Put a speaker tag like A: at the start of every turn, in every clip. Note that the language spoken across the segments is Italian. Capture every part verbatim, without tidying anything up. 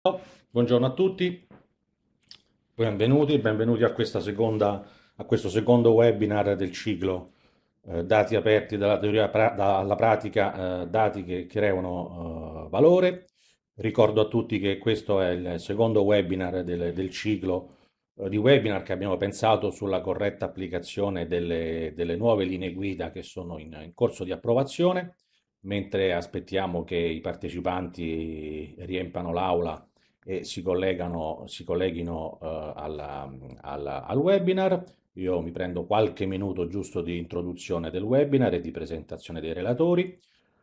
A: Ciao, buongiorno a tutti, benvenuti, benvenuti a questa seconda, a questo secondo webinar del ciclo eh, Dati aperti dalla teoria pra- da- alla pratica, eh, dati che creano eh, valore. Ricordo a tutti che questo è il secondo webinar del, del ciclo eh, di webinar che abbiamo pensato sulla corretta applicazione delle, delle nuove linee guida che sono in in corso di approvazione. Mentre aspettiamo che i partecipanti riempano l'aula e si collegano, si colleghino eh, alla- alla- al webinar. Io mi prendo qualche minuto giusto di introduzione del webinar e di presentazione dei relatori.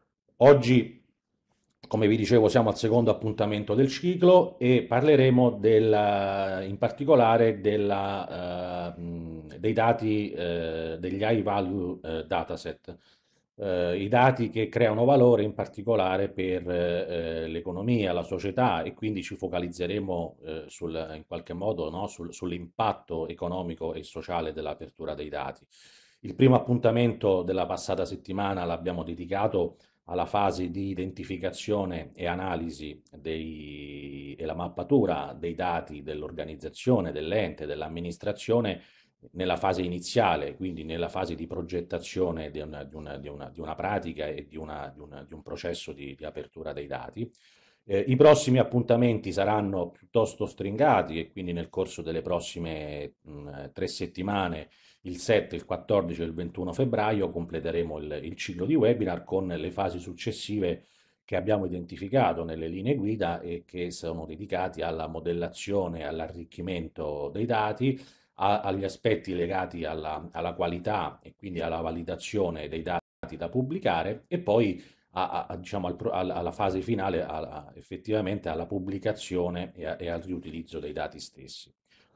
A: Oggi, come vi dicevo, siamo al secondo appuntamento del ciclo e parleremo della- in particolare della, eh, mh, dei dati, eh, degli high value eh, dataset, eh, i dati che creano valore in particolare per eh, l'economia, la società, e quindi ci focalizzeremo eh, sul, in qualche modo, no, sul- sull'impatto economico e sociale dell'apertura dei dati. Il primo appuntamento della passata settimana l'abbiamo dedicato alla fase di identificazione e analisi dei- e la mappatura dei dati dell'organizzazione, dell'ente, dell'amministrazione nella fase iniziale, quindi nella fase di progettazione di una, di una- di una- di una pratica e di, una- di una- di un processo di, di apertura dei dati. Eh, I prossimi appuntamenti saranno piuttosto stringati e quindi nel corso delle prossime mh, tre settimane, il sette, il quattordici e il ventuno febbraio, completeremo il, il ciclo di webinar con le fasi successive che abbiamo identificato nelle linee guida e che sono dedicati alla modellazione e all'arricchimento dei dati, a- agli aspetti legati alla, alla qualità e quindi alla validazione dei dati da pubblicare e poi a- a- diciamo, al pro- alla, alla fase finale, a- a- effettivamente alla pubblicazione e, a- e al riutilizzo dei dati stessi.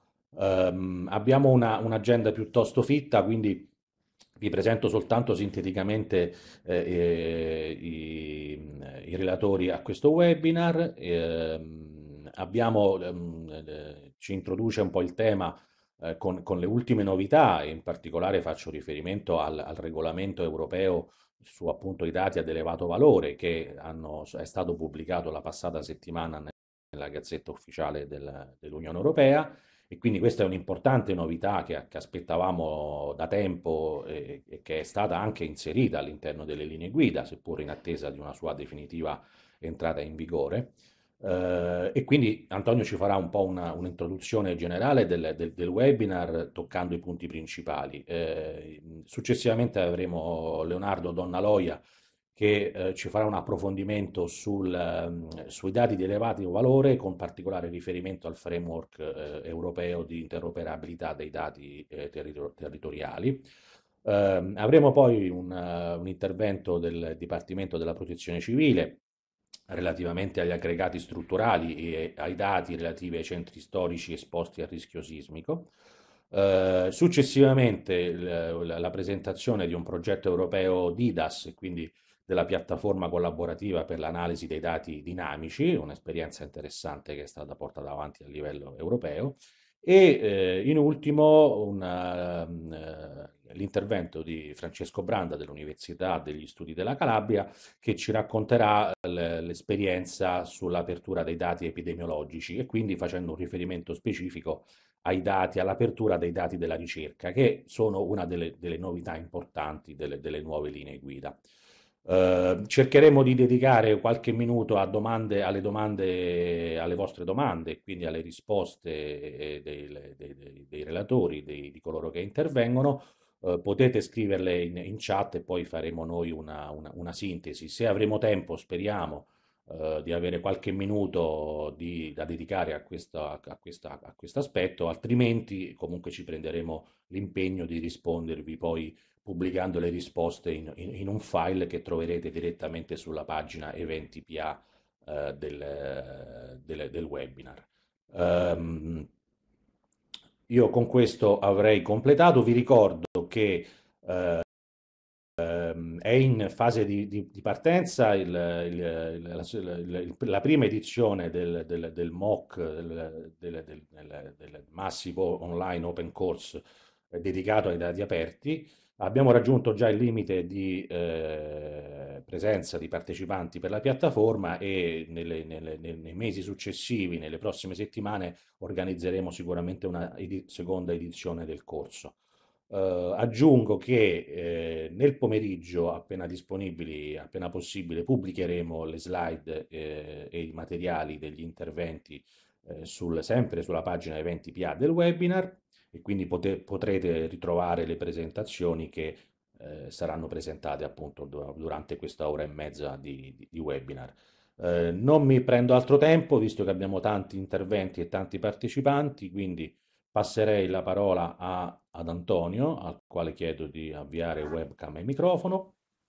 A: Ehm, abbiamo una- un'agenda piuttosto fitta, quindi vi presento soltanto sinteticamente eh, eh, i, i relatori a questo webinar. Ehm, abbiamo, ehm, eh, ci introduce un po' il tema eh, con, con le ultime novità, e in particolare faccio riferimento al, al regolamento europeo su appunto i dati ad elevato valore che hanno- è stato pubblicato la passata settimana nella Gazzetta Ufficiale del- dell'Unione Europea. E quindi questa è un'importante novità che, che aspettavamo da tempo e, e che è stata anche inserita all'interno delle linee guida, seppur in attesa di una sua definitiva entrata in vigore. Eh, e quindi Antonio ci farà un po' una- un'introduzione generale del, del- del webinar toccando i punti principali. Eh, successivamente avremo Leonardo Donnaloia che eh, ci farà un approfondimento sul, ehm, sui dati di elevato valore, con particolare riferimento al framework eh, europeo di interoperabilità dei dati eh, territor- territoriali. Ehm, avremo poi un, eh, un intervento del Dipartimento della Protezione Civile relativamente agli aggregati strutturali e ai dati relativi ai centri storici esposti a rischio sismico. Eh, successivamente il- la, la presentazione di un progetto europeo DIDAS, quindi della piattaforma collaborativa per l'analisi dei dati dinamici, un'esperienza interessante che è stata portata avanti a livello europeo. E eh, in ultimo una, eh, l'intervento di Francesco Branda dell'Università degli Studi della Calabria, che ci racconterà l- l'esperienza sull'apertura dei dati epidemiologici e quindi facendo un riferimento specifico ai dati, all'apertura dei dati della ricerca, che sono una delle, delle novità importanti delle, delle nuove linee guida. Eh, cercheremo di dedicare qualche minuto a domande, alle domande, alle vostre domande, quindi alle risposte eh, dei, dei- dei- dei relatori, dei- di coloro che intervengono. Eh, potete scriverle in, in chat e poi faremo noi una, una- una sintesi. Se avremo tempo, speriamo, eh, di avere qualche minuto di- da dedicare a questo, a questa- a questo aspetto, altrimenti comunque ci prenderemo l'impegno di rispondervi poi pubblicando le risposte in, in- in un file che troverete direttamente sulla pagina eventi P A eh, del, del- del webinar. Ehm, io con questo avrei completato. Vi ricordo che eh, ehm, è in fase di, di- di partenza il- il- il- la, il- la prima edizione del, del- del M O C, del, del- del- del- del Massive Online Open Course eh, dedicato ai dati aperti. Abbiamo raggiunto già il limite di eh, presenza di partecipanti per la piattaforma e nelle- nelle- nei nei mesi successivi, nelle prossime settimane, organizzeremo sicuramente una edi- seconda edizione del corso. Eh, aggiungo che eh, nel pomeriggio, appena disponibili, appena possibile, pubblicheremo le slide eh, e i materiali degli interventi eh, sul- sempre sulla pagina eventi P A del webinar e quindi pote- potrete ritrovare le presentazioni che eh, saranno presentate appunto du- durante questa ora e mezza di, di- di webinar. Eh, non mi prendo altro tempo, visto che abbiamo tanti interventi e tanti partecipanti, quindi passerei la parola a- ad Antonio, al quale chiedo di avviare webcam e microfono.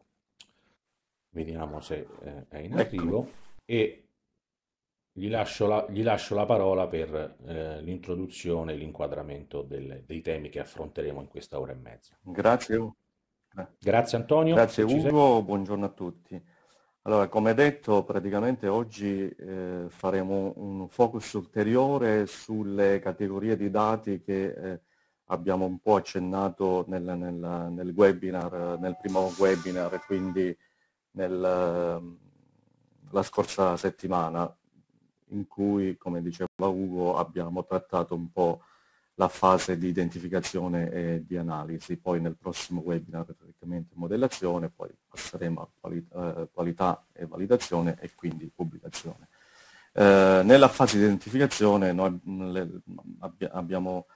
A: Vediamo se eh, è in
B: Eccomi.
A: arrivo e gli lascio la, gli lascio la parola per eh, l'introduzione e l'inquadramento del- dei temi che affronteremo in questa ora e mezza.
B: Grazie, U- gra-
A: Grazie Antonio,
B: grazie
A: se ci sei.
B: Ugo, buongiorno a tutti. Allora, come detto, praticamente oggi eh, faremo un focus ulteriore sulle categorie di dati che eh, abbiamo un po' accennato nel, nel- nel webinar, nel primo webinar, quindi nel, ehm, la scorsa settimana, in cui, come diceva Ugo, abbiamo trattato un po' la fase di identificazione e di analisi. Poi nel prossimo webinar praticamente modellazione, poi passeremo a quali- eh, qualità e validazione e quindi pubblicazione. Eh, nella fase di identificazione noi mh, le- abbia- abbiamo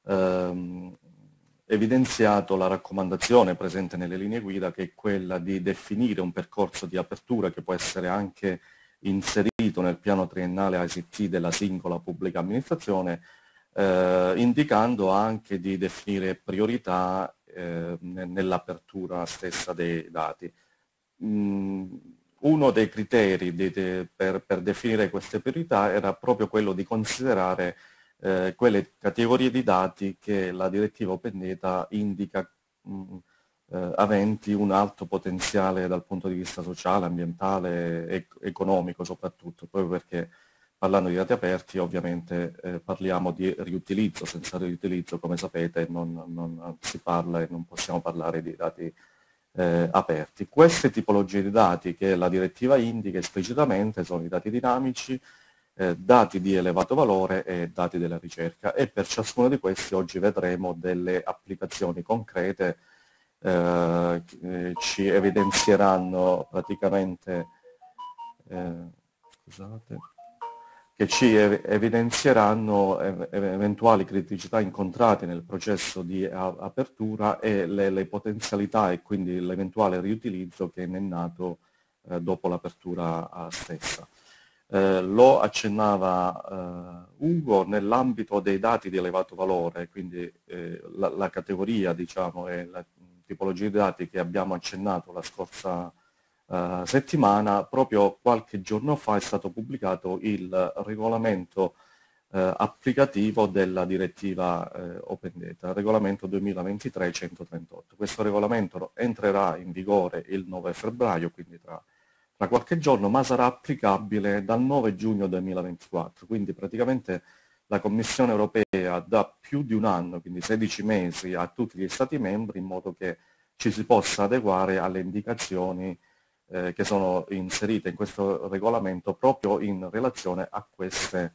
B: ehm, evidenziato la raccomandazione presente nelle linee guida, che è quella di definire un percorso di apertura che può essere anche inserito nel piano triennale I C T della singola pubblica amministrazione, eh, indicando anche di definire priorità eh, nell'apertura stessa dei dati. Mm, uno dei criteri di- de- per, per definire queste priorità era proprio quello di considerare eh, quelle categorie di dati che la direttiva Open Data indica mh, eh, aventi un alto potenziale dal punto di vista sociale, ambientale e economico soprattutto, proprio perché parlando di dati aperti ovviamente eh, parliamo di riutilizzo, senza riutilizzo come sapete non, non si parla e non possiamo parlare di dati eh, aperti. Queste tipologie di dati che la direttiva indica esplicitamente sono i dati dinamici, eh, dati di elevato valore e dati della ricerca, e per ciascuno di questi oggi vedremo delle applicazioni concrete eh, che ci evidenzieranno praticamente eh, scusate, che ci ev- evidenzieranno ev- eventuali criticità incontrate nel processo di a- apertura e le, le potenzialità e quindi l'eventuale riutilizzo che ne è nato eh, dopo l'apertura eh, stessa. Eh, lo accennava eh, Ugo nell'ambito dei dati di elevato valore, quindi eh, la, la categoria, diciamo, e la tipologia di dati che abbiamo accennato la scorsa eh, settimana. Proprio qualche giorno fa è stato pubblicato il regolamento eh, applicativo della direttiva eh, Open Data, il regolamento duemilaventitré centotrentotto. Questo regolamento entrerà in vigore il nove febbraio, quindi tra tra qualche giorno, ma sarà applicabile dal nove giugno duemilaventiquattro, quindi praticamente la Commissione europea dà più di un anno, quindi sedici mesi, a tutti gli Stati membri in modo che ci si possa adeguare alle indicazioni eh, che sono inserite in questo regolamento proprio in relazione a queste,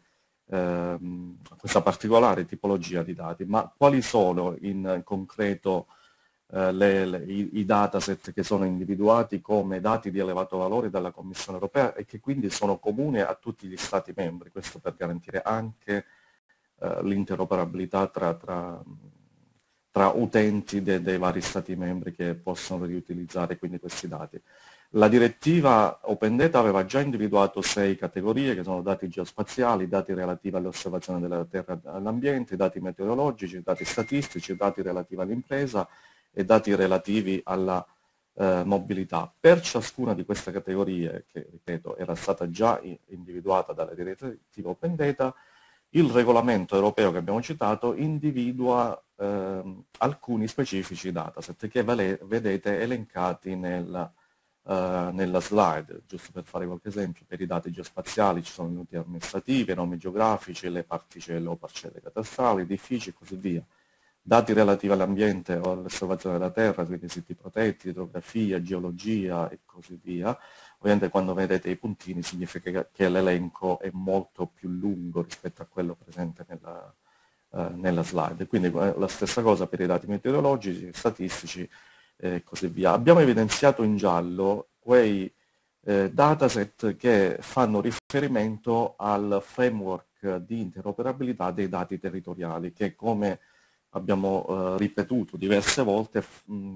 B: ehm, a questa particolare tipologia di dati. Ma quali sono in concreto eh, le- le- i, i dataset che sono individuati come dati di elevato valore dalla Commissione europea e che quindi sono comuni a tutti gli Stati membri, questo per garantire anche eh, l'interoperabilità tra, tra, tra utenti de- dei vari Stati membri che possono riutilizzare quindi questi dati. La direttiva Open Data aveva già individuato sei categorie, che sono dati geospaziali, dati relativi alle osservazioni della Terra e all'ambiente, dati meteorologici, dati statistici, dati relativi all'impresa e dati relativi alla eh, mobilità. Per ciascuna di queste categorie, che ripeto era stata già individuata dalla direttiva Open Data, il regolamento europeo che abbiamo citato individua ehm, alcuni specifici dataset che vale- vedete elencati nel, eh, nella slide. Giusto per fare qualche esempio, per i dati geospaziali ci sono i unità amministrative, i nomi geografici, le particelle o parcelle catastali, edifici e così via. dati relativi all'ambiente o all'osservazione della Terra, quindi siti protetti, idrografia, geologia e così via. Ovviamente quando vedete i puntini significa che l'elenco è molto più lungo rispetto a quello presente nella, eh, nella slide. Quindi eh, la stessa cosa per i dati meteorologici, statistici e così via. Abbiamo evidenziato in giallo quei eh, dataset che fanno riferimento al framework di interoperabilità dei dati territoriali, che come abbiamo eh, ripetuto diverse volte mh,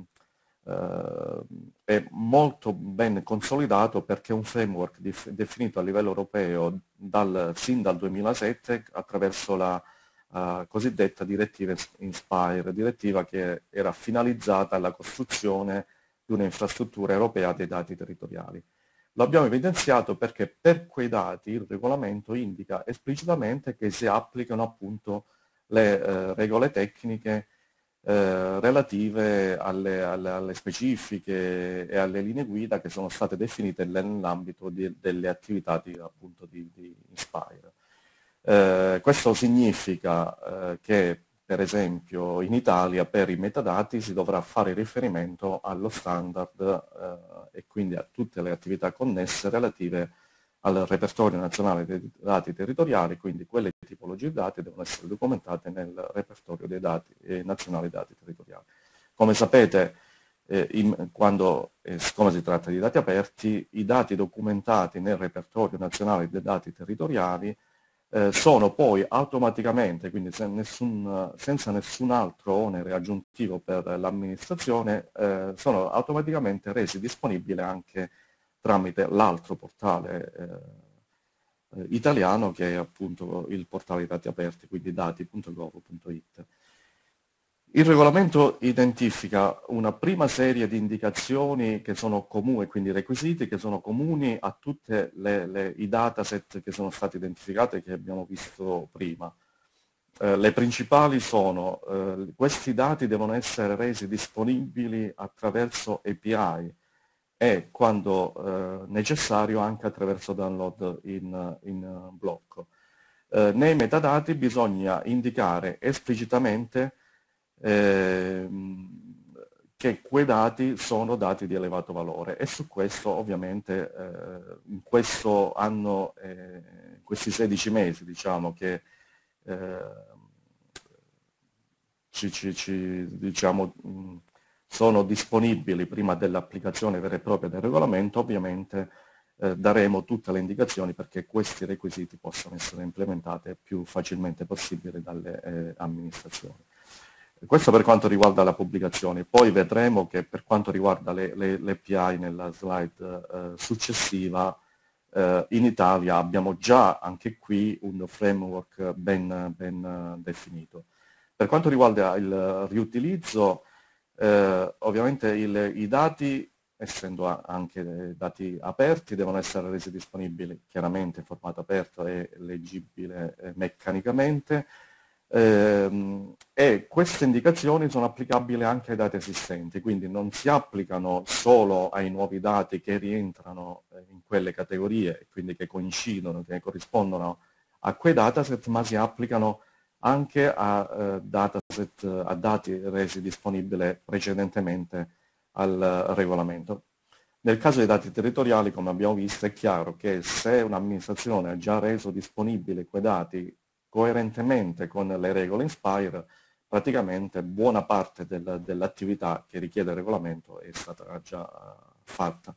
B: eh, è molto ben consolidato perché è un framework definito a livello europeo dal, sin dal duemilasette attraverso la uh, cosiddetta direttiva INSPIRE, direttiva che era finalizzata alla costruzione di un'infrastruttura europea dei dati territoriali. Lo abbiamo evidenziato perché per quei dati il regolamento indica esplicitamente che si applicano appunto le eh, regole tecniche eh, relative alle, alle, alle specifiche e alle linee guida che sono state definite nell'ambito delle attività di, appunto, di, di Inspire. Eh, questo significa eh, che per esempio in Italia per i metadati si dovrà fare riferimento allo standard eh, e quindi a tutte le attività connesse relative al repertorio nazionale dei dati territoriali, quindi quelle tipologie di dati devono essere documentate nel repertorio dei dati eh, nazionali dei dati territoriali. Come sapete, eh, in, quando, eh, siccome si tratta di dati aperti, i dati documentati nel repertorio nazionale dei dati territoriali eh, sono poi automaticamente, quindi sen nessun, senza nessun altro onere aggiuntivo per l'amministrazione, eh, sono automaticamente resi disponibili anche tramite l'altro portale eh, italiano che è appunto il portale dati aperti, quindi dati punto gov punto it. Il regolamento identifica una prima serie di indicazioni che sono comuni, quindi requisiti che sono comuni a tutti i dataset che sono stati identificati e che abbiamo visto prima. Eh, le principali sono, eh, questi dati devono essere resi disponibili attraverso A P I e quando eh, necessario anche attraverso download in, in blocco. Eh, nei metadati bisogna indicare esplicitamente eh, che quei dati sono dati di elevato valore e su questo ovviamente eh, in questo anno, eh, questi sedici mesi diciamo che eh, ci, ci, ci, diciamo, mh, sono disponibili prima dell'applicazione vera e propria del regolamento, ovviamente eh, daremo tutte le indicazioni perché questi requisiti possano essere implementati il più facilmente possibile dalle eh, amministrazioni. Questo per quanto riguarda la pubblicazione, poi vedremo che per quanto riguarda le, le, le A P I nella slide eh, successiva, eh, in Italia abbiamo già anche qui un framework ben, ben definito. Per quanto riguarda il riutilizzo, eh, ovviamente il, i dati, essendo anche dati aperti, devono essere resi disponibili chiaramente in formato aperto e leggibile eh, meccanicamente. Eh, e queste indicazioni sono applicabili anche ai dati esistenti, quindi non si applicano solo ai nuovi dati che rientrano in quelle categorie e quindi che coincidono, che corrispondono a quei dataset, ma si applicano anche a, eh, dataset, a dati resi disponibili precedentemente al regolamento. Nel caso dei dati territoriali, come abbiamo visto, è chiaro che se un'amministrazione ha già reso disponibili quei dati coerentemente con le regole Inspire, praticamente buona parte del, dell'attività che richiede il regolamento è stata già fatta.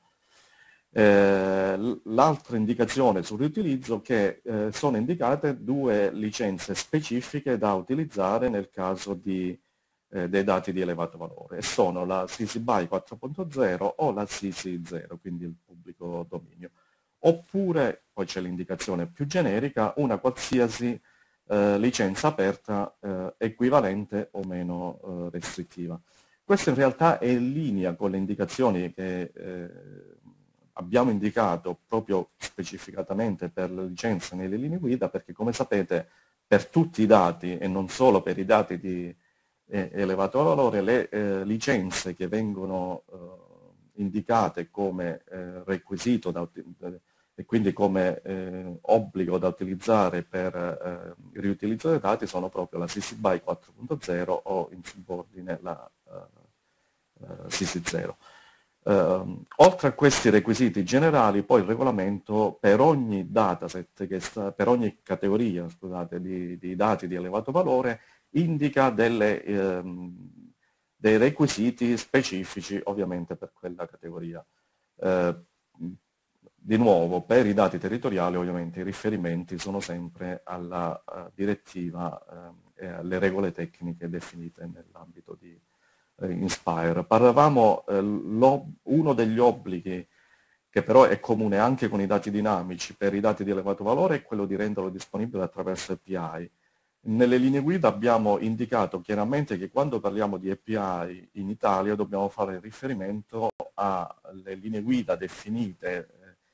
B: Eh, L'altra indicazione sul riutilizzo è che eh, sono indicate due licenze specifiche da utilizzare nel caso di, eh, dei dati di elevato valore, e sono la C C B Y quattro punto zero o la C C zero, quindi il pubblico dominio. Oppure, poi c'è l'indicazione più generica, una qualsiasi eh, licenza aperta eh, equivalente o meno eh, restrittiva. Questo in realtà è in linea con le indicazioni che eh, abbiamo indicato proprio specificatamente per le licenze nelle linee guida, perché come sapete per tutti i dati e non solo per i dati di eh, elevato valore, le eh, licenze che vengono eh, indicate come eh, requisito da, e quindi come eh, obbligo da utilizzare per eh, il riutilizzo dei dati sono proprio la C C B Y quattro punto zero o in subordine la eh, eh, C C zero. Uh, oltre a questi requisiti generali, poi il regolamento per ogni dataset, che sta, per ogni categoria scusate, di, di dati di elevato valore, indica delle, ehm, dei requisiti specifici ovviamente per quella categoria. Uh, di nuovo, per i dati territoriali ovviamente i riferimenti sono sempre alla uh, direttiva uh, e alle regole tecniche definite nell'ambito di Inspire. Parlavamo, eh, uno degli obblighi che però è comune anche con i dati dinamici per i dati di elevato valore è quello di renderlo disponibile attraverso A P I. Nelle linee guida abbiamo indicato chiaramente che quando parliamo di A P I in Italia dobbiamo fare riferimento alle linee guida definite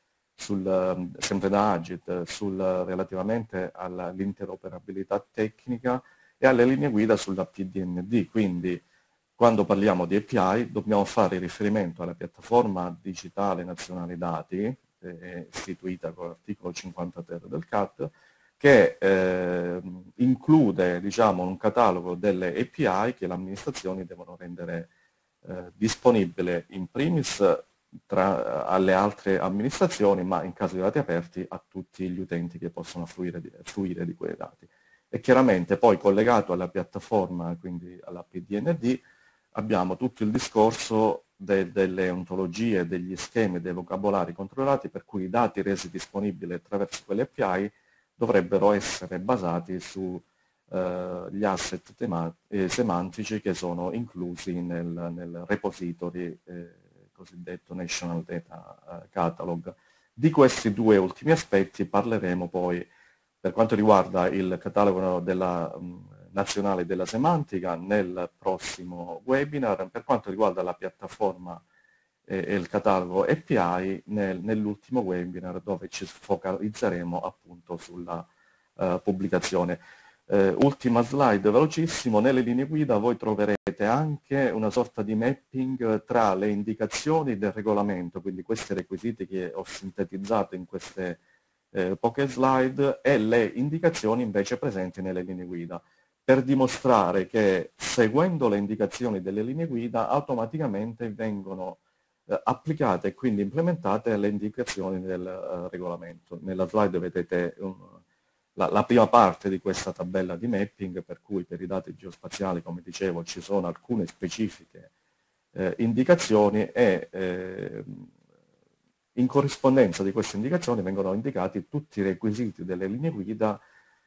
B: sul, sempre da Agit sul, relativamente all'interoperabilità tecnica e alle linee guida sulla P D N D, quindi quando parliamo di A P I dobbiamo fare riferimento alla piattaforma digitale nazionale dati, eh, istituita con l'articolo cinquanta ter del C A T, che eh, include diciamo, un catalogo delle A P I che le amministrazioni devono rendere eh, disponibile in primis tra, alle altre amministrazioni, ma in caso di dati aperti a tutti gli utenti che possono fruire di, fruire di quei dati. E chiaramente poi collegato alla piattaforma, quindi alla P D N D, abbiamo tutto il discorso de, delle ontologie, degli schemi, dei vocabolari controllati, per cui i dati resi disponibili attraverso quelle A P I dovrebbero essere basati sugli eh, asset eh, semantici che sono inclusi nel, nel repository eh, cosiddetto National Data Catalog. Di questi due ultimi aspetti parleremo poi per quanto riguarda il catalogo della mh, nazionale della semantica nel prossimo webinar, per quanto riguarda la piattaforma e, e il catalogo A P I nel, nell'ultimo webinar dove ci focalizzeremo appunto sulla uh, pubblicazione. Uh, ultima slide velocissimo, nelle linee guida voi troverete anche una sorta di mapping tra le indicazioni del regolamento, quindi questi requisiti che ho sintetizzato in queste eh, poche slide, e le indicazioni invece presenti nelle linee guida, per dimostrare che seguendo le indicazioni delle linee guida automaticamente vengono eh, applicate e quindi implementate le indicazioni del eh, regolamento. Nella slide vedete un, la, la prima parte di questa tabella di mapping, per cui per i dati geospaziali, come dicevo, ci sono alcune specifiche eh, indicazioni e eh, in corrispondenza di queste indicazioni vengono indicati tutti i requisiti delle linee guida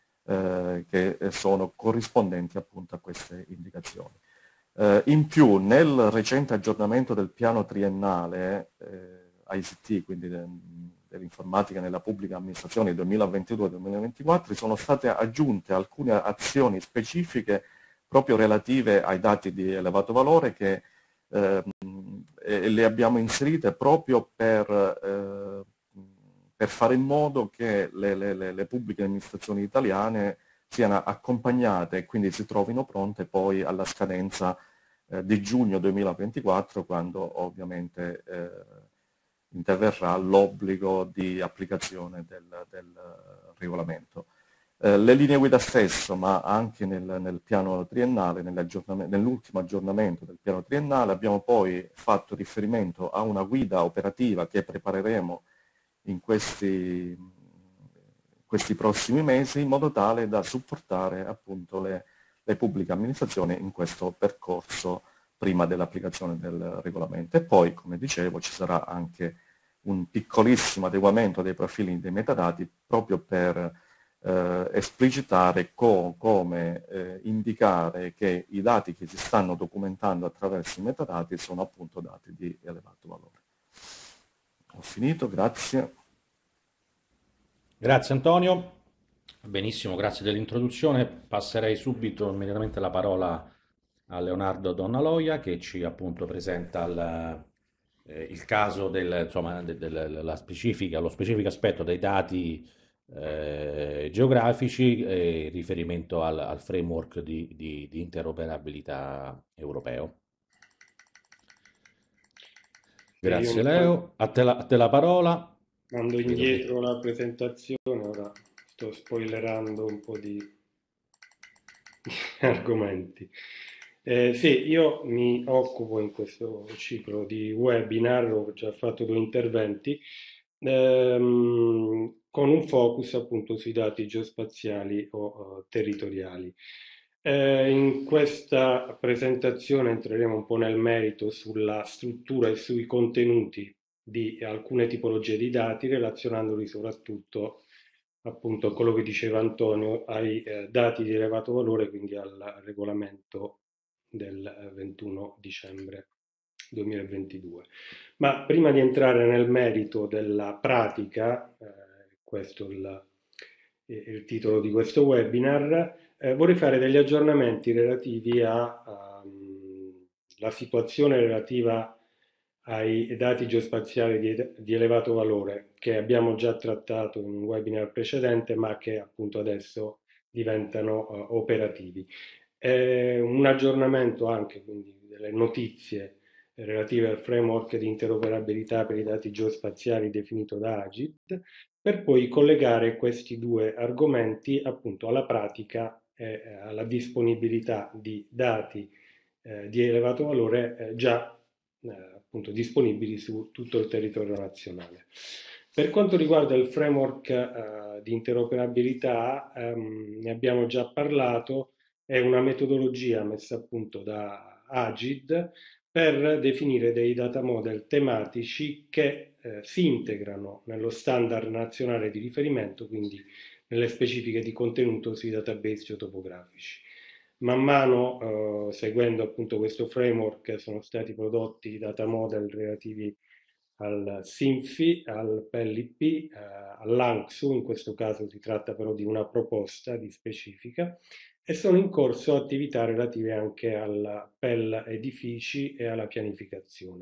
B: eh, che sono corrispondenti appunto a queste indicazioni. Eh, in più, nel recente aggiornamento del piano triennale eh, I C T, quindi de, dell'informatica nella pubblica amministrazione duemilaventidue duemilaventiquattro, sono state aggiunte alcune azioni specifiche proprio relative ai dati di elevato valore che eh, e le abbiamo inserite proprio per, eh, per fare in modo che le, le, le pubbliche amministrazioni italiane siano accompagnate e quindi si trovino pronte poi alla scadenza eh, di giugno duemilaventiquattro, quando ovviamente eh, interverrà l'obbligo di applicazione del, del regolamento. Eh, le linee guida stesso, ma anche nel, nel piano triennale, nell'ultimo aggiornamento del piano triennale, abbiamo poi fatto riferimento a una guida operativa che prepareremo in questi, questi prossimi mesi, in modo tale da supportare appunto le, le pubbliche amministrazioni in questo percorso prima dell'applicazione del regolamento. E poi, come dicevo, ci sarà anche un piccolissimo adeguamento dei profili dei metadati proprio per Eh, esplicitare co come eh, indicare che i dati che si stanno documentando attraverso i metadati sono appunto dati di elevato valore. Ho finito, grazie.
A: Grazie Antonio, benissimo, grazie dell'introduzione. Passerei subito immediatamente la parola a Leonardo Donnaloia che ci appunto presenta il, eh, il caso del, insomma, de, de, la specifica, lo specifico aspetto dei dati Eh, geografici e riferimento al, al framework di, di, di interoperabilità europeo.
C: Sì, io
A: Grazie
C: mi sto...
A: Leo, a te la, a te la parola.
C: Mando
A: Vedo che
C: indietro la presentazione, ora sto spoilerando un po' di argomenti. Eh, sì, io mi occupo in questo ciclo di webinar, ho già fatto due interventi, ehm, con un focus appunto sui dati geospaziali o eh, territoriali. Eh, in questa presentazione entreremo un po' nel merito sulla struttura e sui contenuti di alcune tipologie di dati, relazionandoli soprattutto appunto a quello che diceva Antonio, ai eh, dati di elevato valore, quindi al regolamento del eh, ventuno dicembre duemilaventidue. Ma prima di entrare nel merito della pratica, eh, questo è il, il titolo di questo webinar, eh, vorrei fare degli aggiornamenti relativi alla situazione relativa ai dati geospaziali di, di elevato valore che abbiamo già trattato in un webinar precedente, ma che appunto adesso diventano uh, operativi. Eh, un aggiornamento anche quindi delle notizie relative al framework di interoperabilità per i dati geospaziali definito da Agid, per poi collegare questi due argomenti appunto alla pratica e alla disponibilità di dati eh, di elevato valore eh, già eh, appunto disponibili su tutto il territorio nazionale. Per quanto riguarda il framework eh, di interoperabilità, ehm, ne abbiamo già parlato, è una metodologia messa a punto da Agid per definire dei data model tematici che eh, si integrano nello standard nazionale di riferimento, quindi nelle specifiche di contenuto sui database geotopografici. Man mano, eh, seguendo appunto questo framework, sono stati prodotti data model relativi al SINFI, al P L I P, eh, all'ANCSU, in questo caso si tratta però di una proposta di specifica, e sono in corso attività relative anche al P E L edifici e alla pianificazione.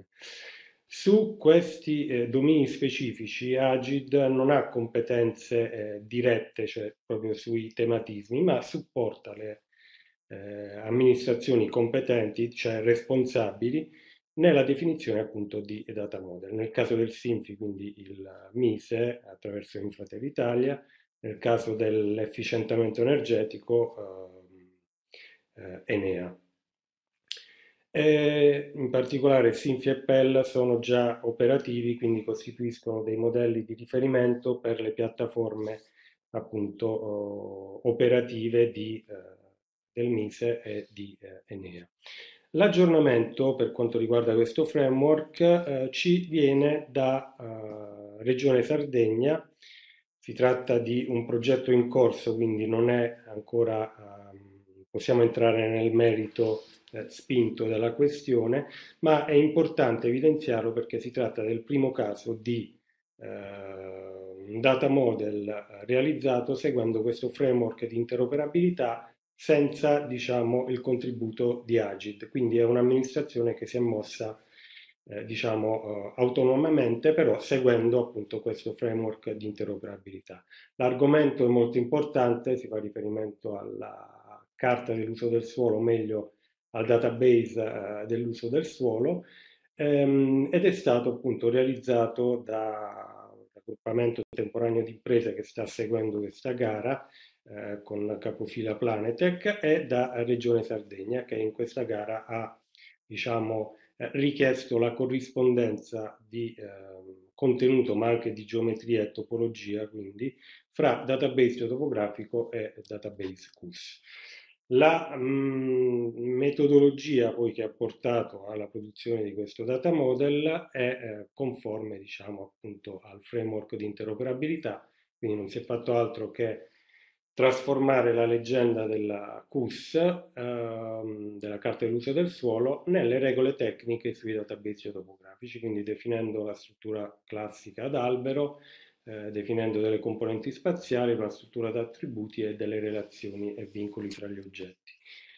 C: Su questi eh, domini specifici Agid non ha competenze eh, dirette, cioè proprio sui tematismi, ma supporta le eh, amministrazioni competenti, cioè responsabili, nella definizione appunto di data model. Nel caso del SINFI, quindi il MISE attraverso Infratel Italia, nel caso dell'efficientamento energetico eh, eh, Enea. E in particolare SINFI e P E L sono già operativi, quindi costituiscono dei modelli di riferimento per le piattaforme appunto oh, operative di, eh, del MISE e di eh, Enea. L'aggiornamento per quanto riguarda questo framework eh, ci viene da eh, Regione Sardegna. Si tratta di un progetto in corso, quindi non è ancora, eh, possiamo entrare nel merito eh, spinto della questione, ma è importante evidenziarlo perché si tratta del primo caso di eh, un data model realizzato seguendo questo framework di interoperabilità senza, diciamo, il contributo di Agid. Quindi è un'amministrazione che si è mossa eh, diciamo, eh, autonomamente, però seguendo appunto questo framework di interoperabilità. L'argomento è molto importante, si fa riferimento alla carta dell'uso del suolo, o meglio al database eh, dell'uso del suolo, ehm, ed è stato appunto realizzato da raggruppamento temporaneo di imprese che sta seguendo questa gara eh, con capofila Planetech e da Regione Sardegna che in questa gara ha diciamo, eh, richiesto la corrispondenza di eh, contenuto ma anche di geometria e topologia quindi fra database geotopografico e database Q S. La mh, metodologia poi che ha portato alla produzione di questo data model è eh, conforme diciamo appunto al framework di interoperabilità, quindi non si è fatto altro che trasformare la leggenda della Q S, ehm, della carta dell'uso del suolo, nelle regole tecniche sui database geotopografici, quindi definendo la struttura classica ad albero, eh, definendo delle componenti spaziali, una struttura di attributi e delle relazioni e vincoli tra gli oggetti.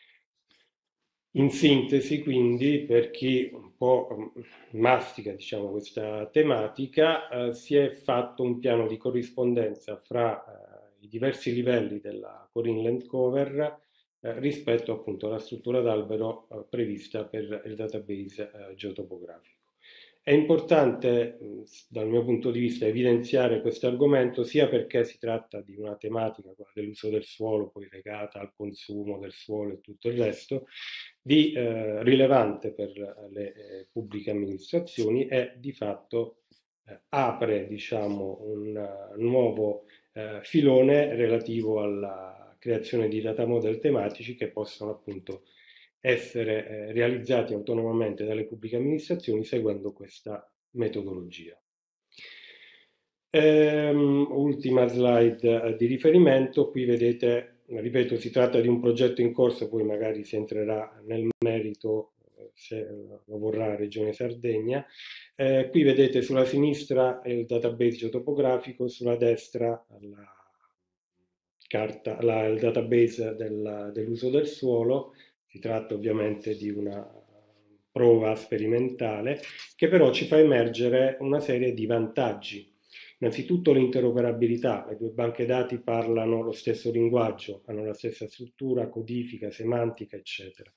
C: In sintesi, quindi, per chi un po' mastica diciamo, questa tematica, eh, si è fatto un piano di corrispondenza fra eh, i diversi livelli della Core Inland Cover eh, rispetto appunto alla struttura d'albero eh, prevista per il database eh, geotopografico. È importante, mh, dal mio punto di vista, evidenziare questo argomento sia perché si tratta di una tematica, quella dell'uso del suolo, poi legata al consumo del suolo e tutto il resto, di eh, rilevante per le eh, pubbliche amministrazioni e di fatto eh, apre, diciamo, un uh, nuovo eh, filone relativo alla creazione di data model tematici che possono appunto essere eh, realizzati autonomamente dalle pubbliche amministrazioni seguendo questa metodologia. Ehm, ultima slide eh, di riferimento, qui vedete, ripeto, si tratta di un progetto in corso, poi magari si entrerà nel merito eh, se lo vorrà Regione Sardegna. Eh, qui vedete sulla sinistra il database geotopografico, sulla destra la carta, la, il database del, dell'uso del suolo. Si tratta ovviamente di una prova sperimentale che però ci fa emergere una serie di vantaggi. Innanzitutto l'interoperabilità, le due banche dati parlano lo stesso linguaggio, hanno la stessa struttura, codifica, semantica, eccetera.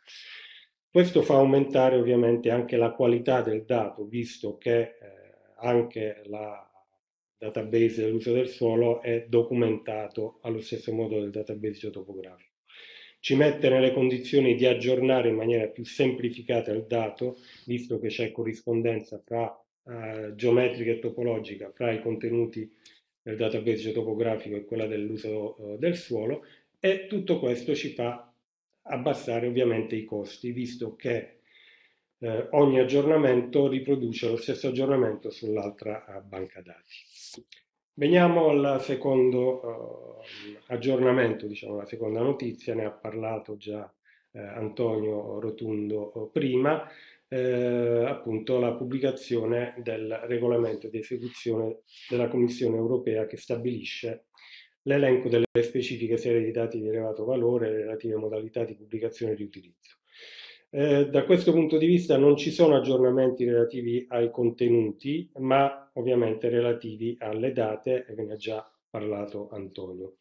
C: Questo fa aumentare ovviamente anche la qualità del dato, visto che eh, anche la database dell'uso del suolo è documentato allo stesso modo del database geotopografico. Ci mette nelle condizioni di aggiornare in maniera più semplificata il dato, visto che c'è corrispondenza fra eh, geometrica e topologica fra i contenuti del database geotopografico e quella dell'uso eh, del suolo, e tutto questo ci fa abbassare ovviamente i costi, visto che eh, ogni aggiornamento riproduce lo stesso aggiornamento sull'altra eh, banca dati. Veniamo al secondo eh, aggiornamento, diciamo la seconda notizia, ne ha parlato già eh, Antonio Rotundo prima, eh, appunto la pubblicazione del regolamento di esecuzione della Commissione europea che stabilisce l'elenco delle specifiche serie di dati di elevato valore e le relative modalità di pubblicazione e di utilizzo. Eh, da questo punto di vista non ci sono aggiornamenti relativi ai contenuti, ma ovviamente relativi alle date, e ve ne ha già parlato Antonio.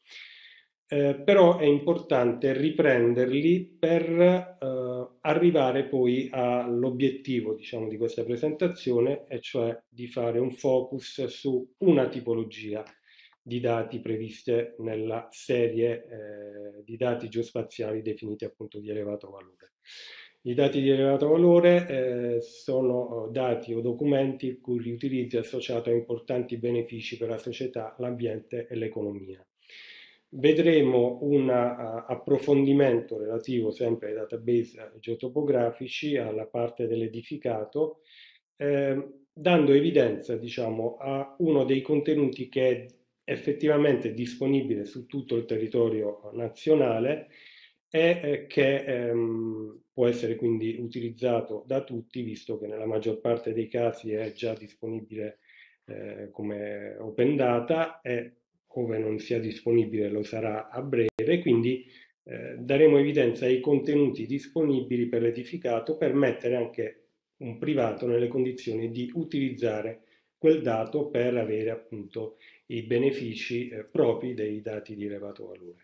C: Eh, però è importante riprenderli per eh, arrivare poi all'obiettivo, diciamo, di questa presentazione, e cioè di fare un focus su una tipologia di dati previste nella serie eh, di dati geospaziali definiti appunto di elevato valore. I dati di elevato valore eh, sono dati o documenti il cui riutilizzo è associato a importanti benefici per la società, l'ambiente e l'economia. Vedremo un uh, approfondimento relativo sempre ai database geotopografici, alla parte dell'edificato, eh, dando evidenza, diciamo, a uno dei contenuti che è effettivamente disponibile su tutto il territorio nazionale e eh, che ehm, può essere quindi utilizzato da tutti, visto che nella maggior parte dei casi è già disponibile eh, come open data, e ove non sia disponibile lo sarà a breve, quindi eh, daremo evidenza ai contenuti disponibili per l'edificato per mettere anche un privato nelle condizioni di utilizzare quel dato per avere appunto i benefici eh, propri dei dati di elevato valore.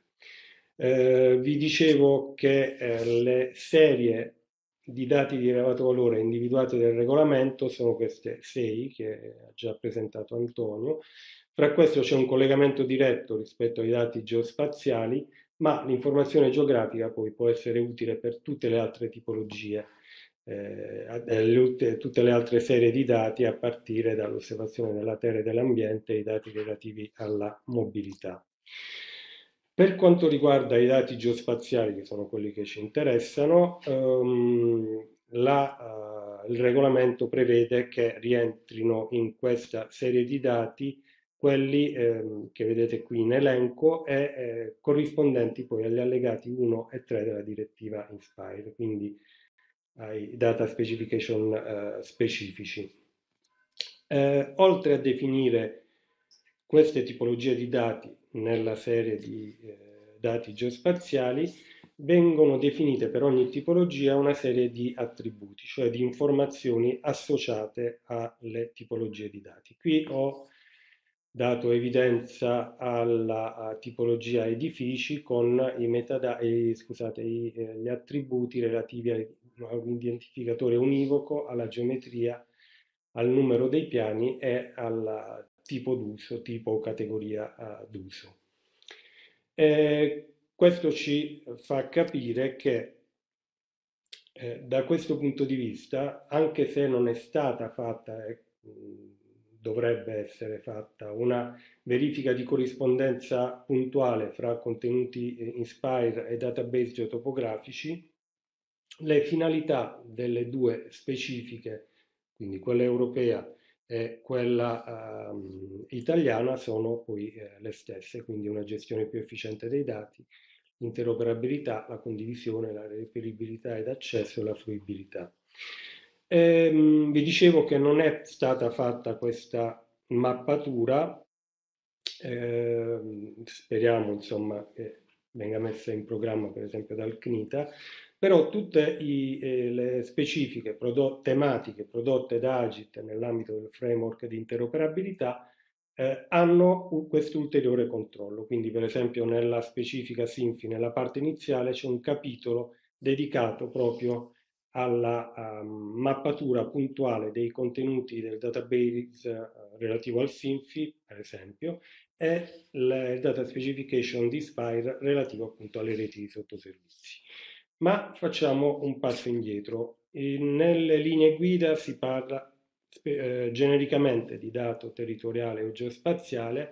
C: Eh, vi dicevo che eh, le serie di dati di elevato valore individuate dal regolamento sono queste sei che ha già presentato Antonio. Fra questo c'è un collegamento diretto rispetto ai dati geospaziali, ma l'informazione geografica poi può essere utile per tutte le altre tipologie, eh, tutte le altre serie di dati a partire dall'osservazione della Terra e dell'ambiente e i dati relativi alla mobilità. Per quanto riguarda i dati geospaziali, che sono quelli che ci interessano, ehm, la, uh, il regolamento prevede che rientrino in questa serie di dati quelli ehm, che vedete qui in elenco e eh, corrispondenti poi agli allegati uno e tre della direttiva INSPIRE, quindi ai data specification eh, specifici. Eh, oltre a definire queste tipologie di dati nella serie di eh, dati geospaziali, vengono definite per ogni tipologia una serie di attributi, cioè di informazioni associate alle tipologie di dati. Qui ho dato evidenza alla tipologia edifici con i metadati, scusate, i, eh, gli attributi relativi a un identificatore univoco, alla geometria, al numero dei piani e al tipo d'uso, tipo o categoria uh, d'uso. Eh, questo ci fa capire che eh, da questo punto di vista, anche se non è stata fatta, eh, dovrebbe essere fatta, una verifica di corrispondenza puntuale fra contenuti Inspire e database geotopografici, le finalità delle due specifiche, quindi quella europea e quella um, italiana, sono poi eh, le stesse, quindi una gestione più efficiente dei dati, l'interoperabilità, la condivisione, la reperibilità ed accesso e la fruibilità. Ehm, vi dicevo che non è stata fatta questa mappatura, ehm, speriamo insomma che venga messa in programma per esempio dal CNITA, però tutte i, eh, le specifiche prodot- tematiche prodotte da Agit nell'ambito del framework di interoperabilità eh, hanno questo ulteriore controllo. Quindi per esempio nella specifica Sinfi, nella parte iniziale, c'è un capitolo dedicato proprio alla um, mappatura puntuale dei contenuti del database uh, relativo al Sinfi, per esempio, e il data specification di Spire relativo appunto alle reti di sottoservizi. Ma facciamo un passo indietro. In, nelle linee guida si parla eh, genericamente di dato territoriale o geospaziale,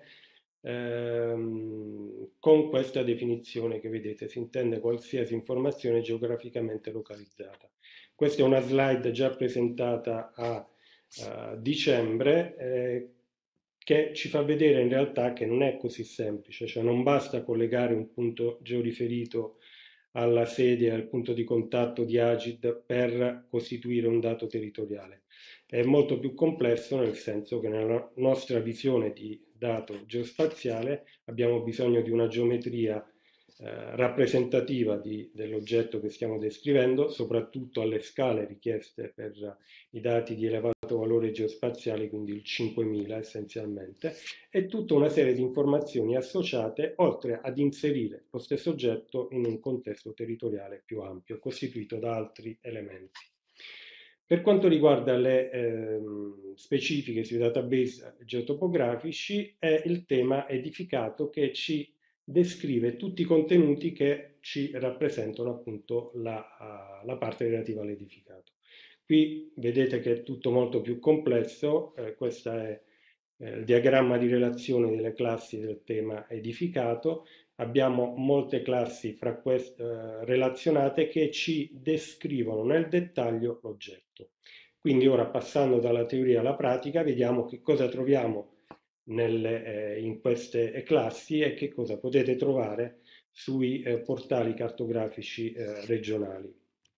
C: ehm, con questa definizione che vedete, si intende qualsiasi informazione geograficamente localizzata. Questa è una slide già presentata a, a dicembre, eh, che ci fa vedere in realtà che non è così semplice, cioè non basta collegare un punto georiferito alla sede, al punto di contatto di Agid per costituire un dato territoriale. È molto più complesso, nel senso che nella nostra visione di dato geospaziale abbiamo bisogno di una geometria eh, rappresentativa di, dell'oggetto che stiamo descrivendo, soprattutto alle scale richieste per i dati di elevato valore geospaziale, quindi il cinquemila essenzialmente, e tutta una serie di informazioni associate, oltre ad inserire lo stesso oggetto in un contesto territoriale più ampio, costituito da altri elementi. Per quanto riguarda le eh, specifiche sui database geotopografici, è il tema edificato che ci descrive tutti i contenuti che ci rappresentano appunto la, la parte relativa all'edificato. Qui vedete che è tutto molto più complesso, eh, questo è eh, il diagramma di relazione delle classi del tema edificato. Abbiamo molte classi fra queste, eh, relazionate che ci descrivono nel dettaglio l'oggetto. Quindi ora, passando dalla teoria alla pratica, vediamo che cosa troviamo nelle, eh, in queste classi e che cosa potete trovare sui eh, portali cartografici eh, regionali.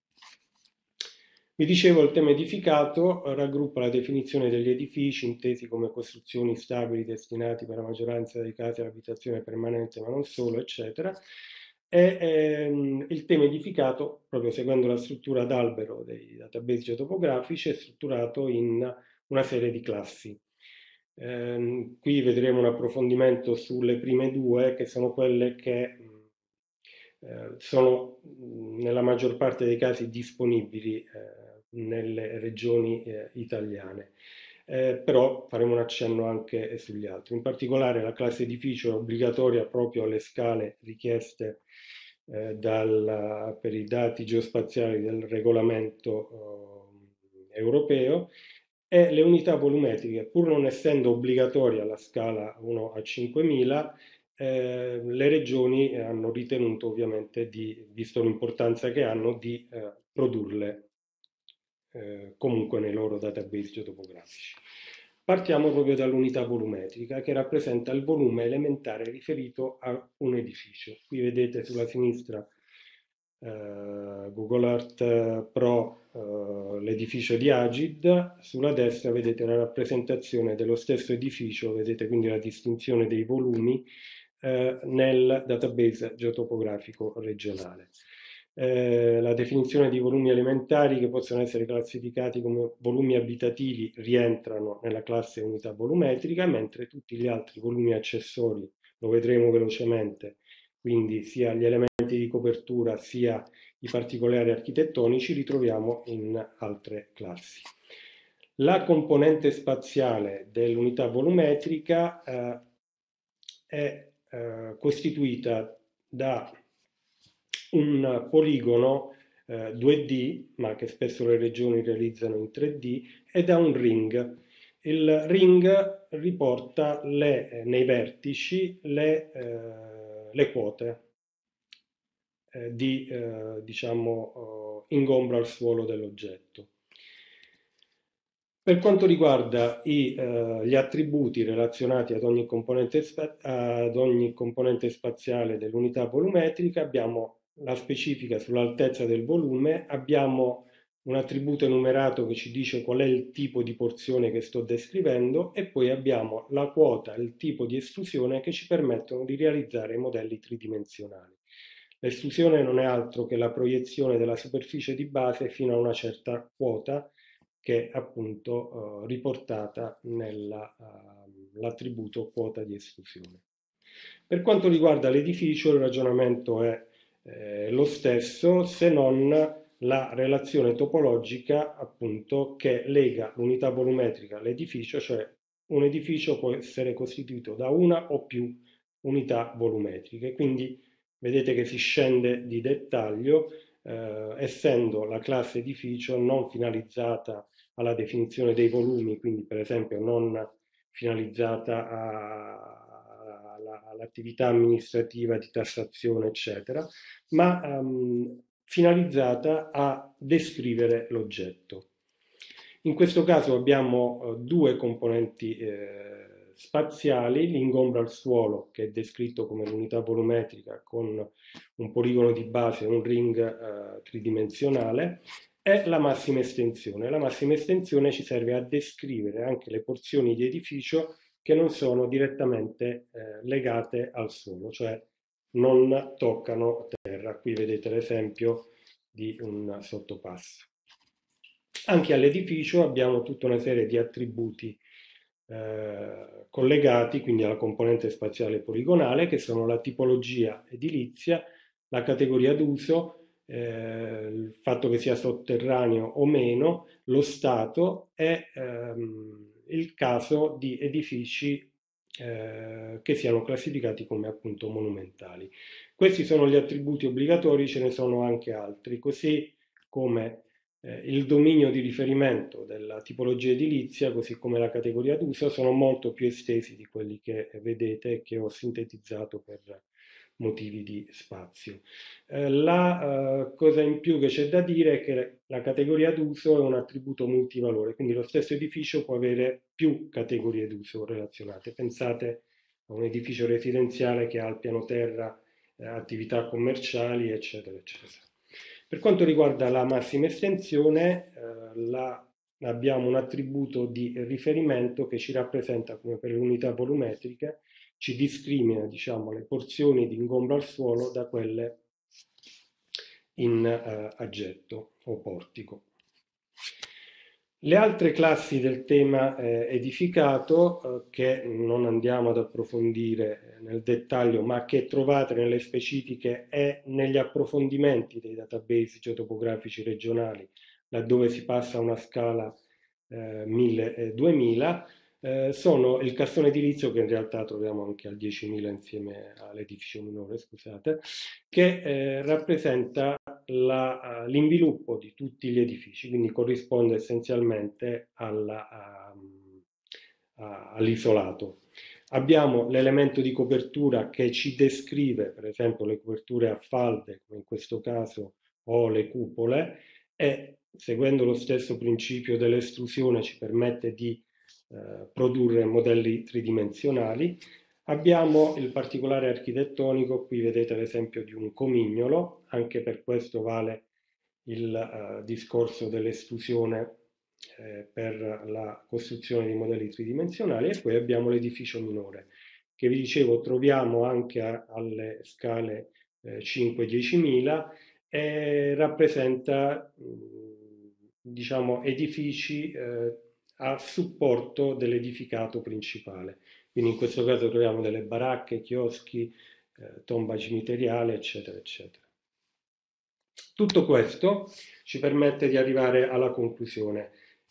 C: Vi dicevo, il tema edificato raggruppa la definizione degli edifici intesi come costruzioni stabili destinati per la maggioranza dei casi all'abitazione permanente, ma non solo, eccetera. E ehm, il tema edificato, proprio seguendo la struttura ad albero dei database geotopografici, è strutturato in una serie di classi. Eh, qui vedremo un approfondimento sulle prime due, che sono quelle che eh, sono nella maggior parte dei casi disponibili eh, nelle regioni eh, italiane. Eh, però faremo un accenno anche sugli altri. In particolare la classe edificio è obbligatoria proprio alle scale richieste eh, dal, per i dati geospaziali del regolamento eh, europeo, e le unità volumetriche, pur non essendo obbligatorie alla scala uno a cinquemila, eh, le regioni hanno ritenuto ovviamente, di, visto l'importanza che hanno, di eh, produrle eh, comunque nei loro database geotopografici. Partiamo proprio dall'unità volumetrica, che rappresenta il volume elementare riferito a un edificio. Qui vedete sulla sinistra Uh, Google Earth Pro, uh, l'edificio di Agid, sulla destra vedete una rappresentazione dello stesso edificio, vedete quindi la distinzione dei volumi uh, nel database geotopografico regionale. Uh, la definizione di volumi elementari, che possono essere classificati come volumi abitativi, rientrano nella classe unità volumetrica, mentre tutti gli altri volumi accessori, lo vedremo velocemente, quindi sia gli elementi di copertura sia i particolari architettonici, li troviamo in altre classi. La componente spaziale dell'unità volumetrica eh, è eh, costituita da un poligono eh, due D, ma che spesso le regioni realizzano in tre D, e da un ring. Il ring riporta le, eh, nei vertici le, eh, le quote eh, di eh, diciamo, eh, ingombro al suolo dell'oggetto. Per quanto riguarda i, eh, gli attributi relazionati ad ogni componente, ad ogni componente spaziale dell'unità volumetrica, abbiamo la specifica sull'altezza del volume, abbiamo un attributo enumerato che ci dice qual è il tipo di porzione che sto descrivendo e poi abbiamo la quota e il tipo di estrusione che ci permettono di realizzare modelli tridimensionali. L'estrusione non è altro che la proiezione della superficie di base fino a una certa quota, che è appunto eh, riportata nell'attributo uh, quota di esclusione. Per quanto riguarda l'edificio, il ragionamento è eh, lo stesso, se non la relazione topologica appunto che lega l'unità volumetrica all'edificio, cioè un edificio può essere costituito da una o più unità volumetriche, quindi vedete che si scende di dettaglio, eh, essendo la classe edificio non finalizzata alla definizione dei volumi, quindi per esempio non finalizzata a, all'attività amministrativa di tassazione, eccetera, ma um, finalizzata a descrivere l'oggetto. In questo caso abbiamo uh, due componenti eh, spaziali, l'ingombro al suolo, che è descritto come l'unità volumetrica con un poligono di base e un ring eh, tridimensionale, è la massima estensione. La massima estensione ci serve a descrivere anche le porzioni di edificio che non sono direttamente eh, legate al suolo, cioè non toccano terra. Qui vedete l'esempio di un sottopasso. Anche all'edificio abbiamo tutta una serie di attributi eh, collegati, quindi alla componente spaziale poligonale, che sono la tipologia edilizia, la categoria d'uso, eh, il fatto che sia sotterraneo o meno, lo stato e ehm, il caso di edifici eh, che siano classificati come appunto monumentali. Questi sono gli attributi obbligatori, ce ne sono anche altri, così come eh, il dominio di riferimento della tipologia edilizia, così come la categoria d'uso, sono molto più estesi di quelli che vedete e che ho sintetizzato per motivi di spazio. Eh, la eh, cosa in più che c'è da dire è che la categoria d'uso è un attributo multivalore, quindi lo stesso edificio può avere più categorie d'uso relazionate. Pensate a un edificio residenziale che ha al piano terra eh, attività commerciali, eccetera, eccetera. Per quanto riguarda la massima estensione, eh, la, abbiamo un attributo di riferimento che ci rappresenta, come per le unità volumetriche, ci discrimina, diciamo, le porzioni di ingombro al suolo da quelle in eh, aggetto o portico. Le altre classi del tema eh, edificato, eh, che non andiamo ad approfondire nel dettaglio, ma che trovate nelle specifiche e negli approfondimenti dei database geotopografici regionali, laddove si passa a una scala eh, mille e duemila, eh, sono il cassone edilizio, che in realtà troviamo anche al diecimila insieme all'edificio minore, scusate, che eh, rappresenta l'inviluppo di tutti gli edifici, quindi corrisponde essenzialmente all'isolato. Abbiamo l'elemento di copertura che ci descrive, per esempio, le coperture a falde, come in questo caso, o le cupole, e seguendo lo stesso principio dell'estrusione ci permette di eh, produrre modelli tridimensionali. Abbiamo il particolare architettonico, qui vedete l'esempio di un comignolo, anche per questo vale il uh, discorso dell'estrusione eh, per la costruzione di modelli tridimensionali, e poi abbiamo l'edificio minore, che vi dicevo troviamo anche a, alle scale eh, cinque diecimila e rappresenta diciamo edifici eh, a supporto dell'edificato principale. Quindi in questo caso troviamo delle baracche, chioschi, eh, tomba cimiteriale, eccetera, eccetera. Tutto questo ci permette di arrivare alla conclusione.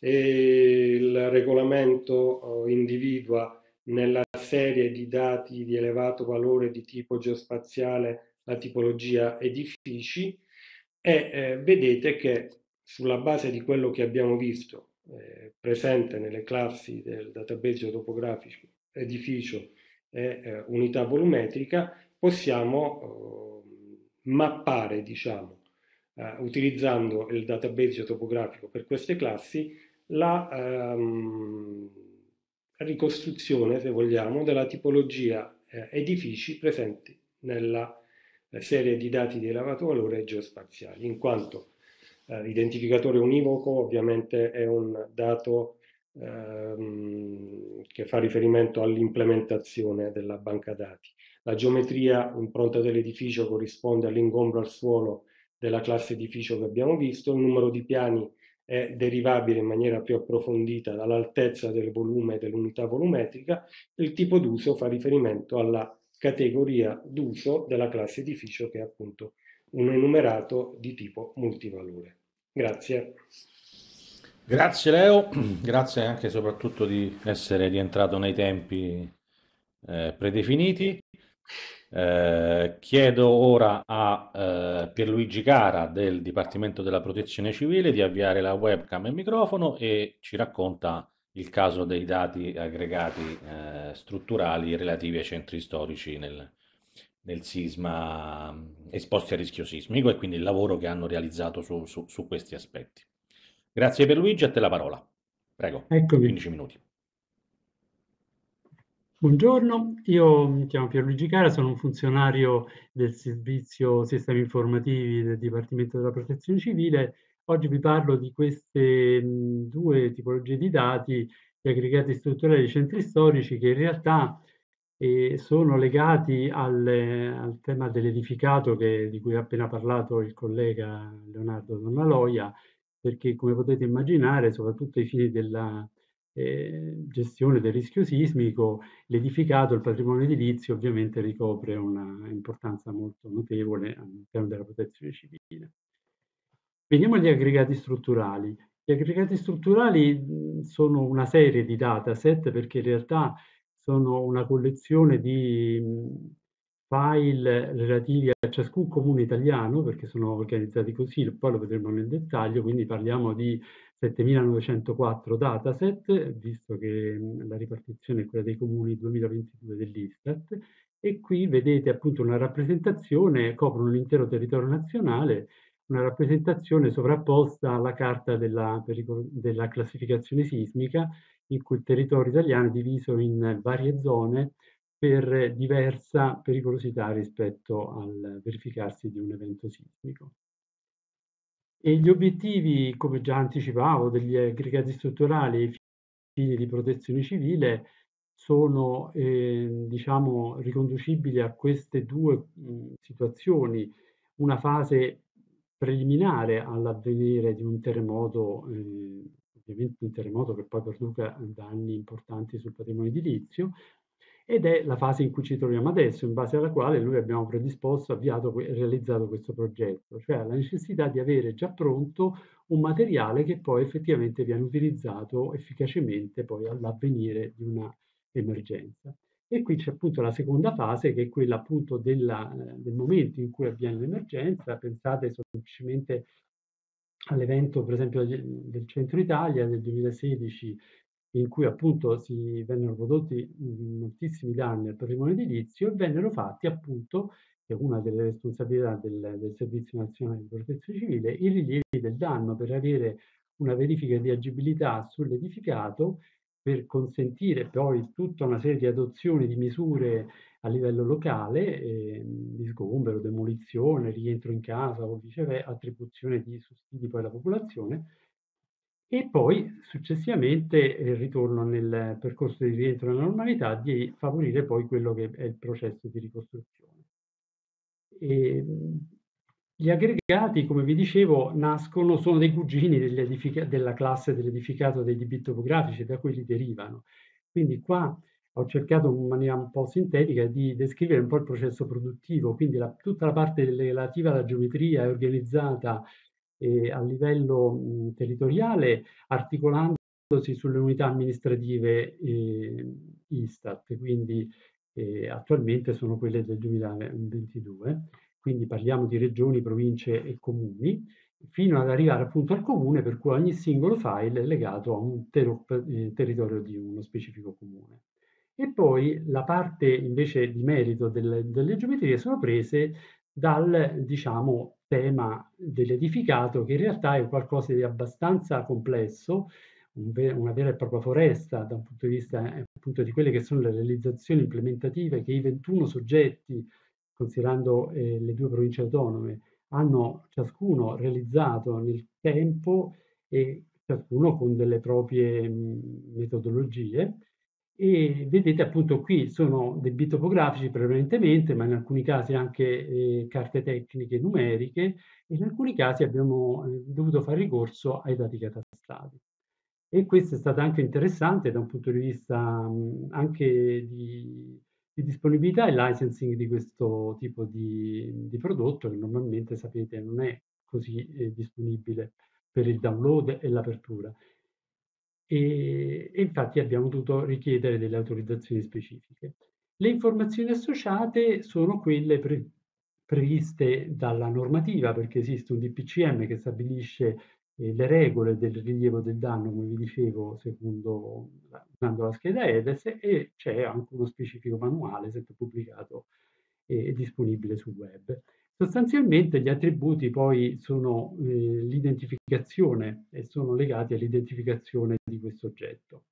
C: e il regolamento eh, individua nella serie di dati di elevato valore di tipo geospaziale la tipologia edifici e eh, vedete che sulla base di quello che abbiamo visto eh, presente nelle classi del database topografico, edificio e eh, unità volumetrica, possiamo eh, mappare, diciamo, eh, utilizzando il database topografico per queste classi, la ehm, ricostruzione, se vogliamo, della tipologia eh, edifici presenti nella eh, serie di dati di elevato valore geospaziali, in quanto eh, l'identificatore univoco ovviamente è un dato ehm, che fa riferimento all'implementazione della banca dati. La geometria impronta dell'edificio corrisponde all'ingombro al suolo della classe edificio che abbiamo visto, il numero di piani è derivabile in maniera più approfondita dall'altezza del volume dell'unità volumetrica, il tipo d'uso fa riferimento alla categoria d'uso della classe edificio che è appunto un enumerato di tipo multivalore. Grazie.
A: Grazie Leo, grazie anche e soprattutto di essere rientrato nei tempi eh, predefiniti. Eh, chiedo ora a eh, Pierluigi Cara del Dipartimento della Protezione Civile di avviare la webcam e il microfono e ci racconta il caso dei dati aggregati eh, strutturali relativi ai centri storici nel, nel sisma mh, esposti a rischio sismico e quindi il lavoro che hanno realizzato su, su- su questi aspetti. Grazie Pierluigi, a te la parola. Prego,
D: Eccomi.
A: quindici minuti.
D: Buongiorno, io mi chiamo Pierluigi Cara, sono un funzionario del servizio sistemi informativi del Dipartimento della Protezione Civile. Oggi vi parlo di queste mh, due tipologie di dati, gli aggregati strutturali dei centri storici, che in realtà eh, sono legati al, al tema dell'edificato che- di cui ha appena parlato il collega Leonardo Donnaloia, perché come potete immaginare, soprattutto ai fini della eh, gestione del rischio sismico, l'edificato, il patrimonio edilizio ovviamente ricopre una importanza molto notevole all'interno della protezione civile. Veniamo agli aggregati strutturali. Gli aggregati strutturali mh, sono una serie di dataset perché in realtà sono una collezione di mh, file relativi a ciascun comune italiano, perché sono organizzati così, poi lo vedremo nel dettaglio, quindi parliamo di settemilanovecentquattro dataset, visto che mh, la ripartizione è quella dei comuni duemilaventidue dell'Istat, e qui vedete appunto una rappresentazione, coprono l'intero territorio nazionale, una rappresentazione sovrapposta alla carta della, pericolo- della classificazione sismica, in cui il territorio italiano è diviso in varie zone per diversa pericolosità rispetto al verificarsi di un evento sismico. E gli obiettivi, come già anticipavo, degli aggregati strutturali ai fini di protezione civile sono, eh, diciamo, riconducibili a queste due mh, situazioni. Una fase preliminare all'avvenire di un terremoto, eh, ovviamente un terremoto che poi produca danni importanti sul patrimonio edilizio, ed è la fase in cui ci troviamo adesso, in base alla quale noi abbiamo predisposto, avviato e realizzato questo progetto, cioè la necessità di avere già pronto un materiale che poi effettivamente viene utilizzato efficacemente poi all'avvenire di una emergenza. E qui c'è appunto la seconda fase, che è quella appunto della, del momento in cui avviene l'emergenza. Pensate semplicemente all'evento, per esempio, del Centro Italia del duemilasedici, in cui appunto si vennero prodotti mh, moltissimi danni al patrimonio edilizio e vennero fatti appunto, che è una delle responsabilità del, del Servizio Nazionale di Protezione Civile, i rilievi del danno per avere una verifica di agibilità sull'edificato, per consentire poi tutta una serie di adozioni di misure a livello locale, eh, di sgombero, demolizione, rientro in casa o viceversa, attribuzione di sussidi poi alla popolazione, e poi successivamente il ritorno nel percorso di rientro nella normalità, di favorire poi quello che è il processo di ricostruzione. E, gli aggregati, come vi dicevo, nascono, sono dei cugini della classe dell'edificato dei D B topografici, da cui li derivano. Quindi qua ho cercato in maniera un po' sintetica di descrivere un po' il processo produttivo, quindi la, tutta la parte relativa alla geometria è organizzata eh, a livello mh, territoriale, articolandosi sulle unità amministrative eh, Istat, quindi eh, attualmente sono quelle del duemilaventidue, quindi parliamo di regioni, province e comuni, fino ad arrivare appunto al comune, per cui ogni singolo file è legato a un ter- eh, territorio di uno specifico comune. E poi la parte invece di merito delle, delle geometrie sono prese dal, diciamo, tema dell'edificato, che in realtà è qualcosa di abbastanza complesso, un ve- una vera e propria foresta da un punto di vista eh, appunto di quelle che sono le realizzazioni implementative che i ventuno soggetti, considerando eh, le due province autonome, hanno ciascuno realizzato nel tempo e ciascuno con delle proprie mh, metodologie. E vedete appunto qui sono dei bit topografici prevalentemente, ma in alcuni casi anche eh, carte tecniche numeriche, e in alcuni casi abbiamo eh, dovuto fare ricorso ai dati catastali. E questo è stato anche interessante da un punto di vista mh, anche di, di disponibilità e licensing di questo tipo di, di prodotto, che normalmente sapete non è così eh, disponibile per il download e l'apertura. E, e infatti abbiamo dovuto richiedere delle autorizzazioni specifiche. Le informazioni associate sono quelle pre- previste dalla normativa, perché esiste un D P C M che stabilisce eh, le regole del rilievo del danno, come vi dicevo, secondo la, usando la scheda E D E S, e c'è anche uno specifico manuale, sempre pubblicato e disponibile sul web. Sostanzialmente gli attributi poi sono eh, l'identificazione e sono legati all'identificazione di questo oggetto.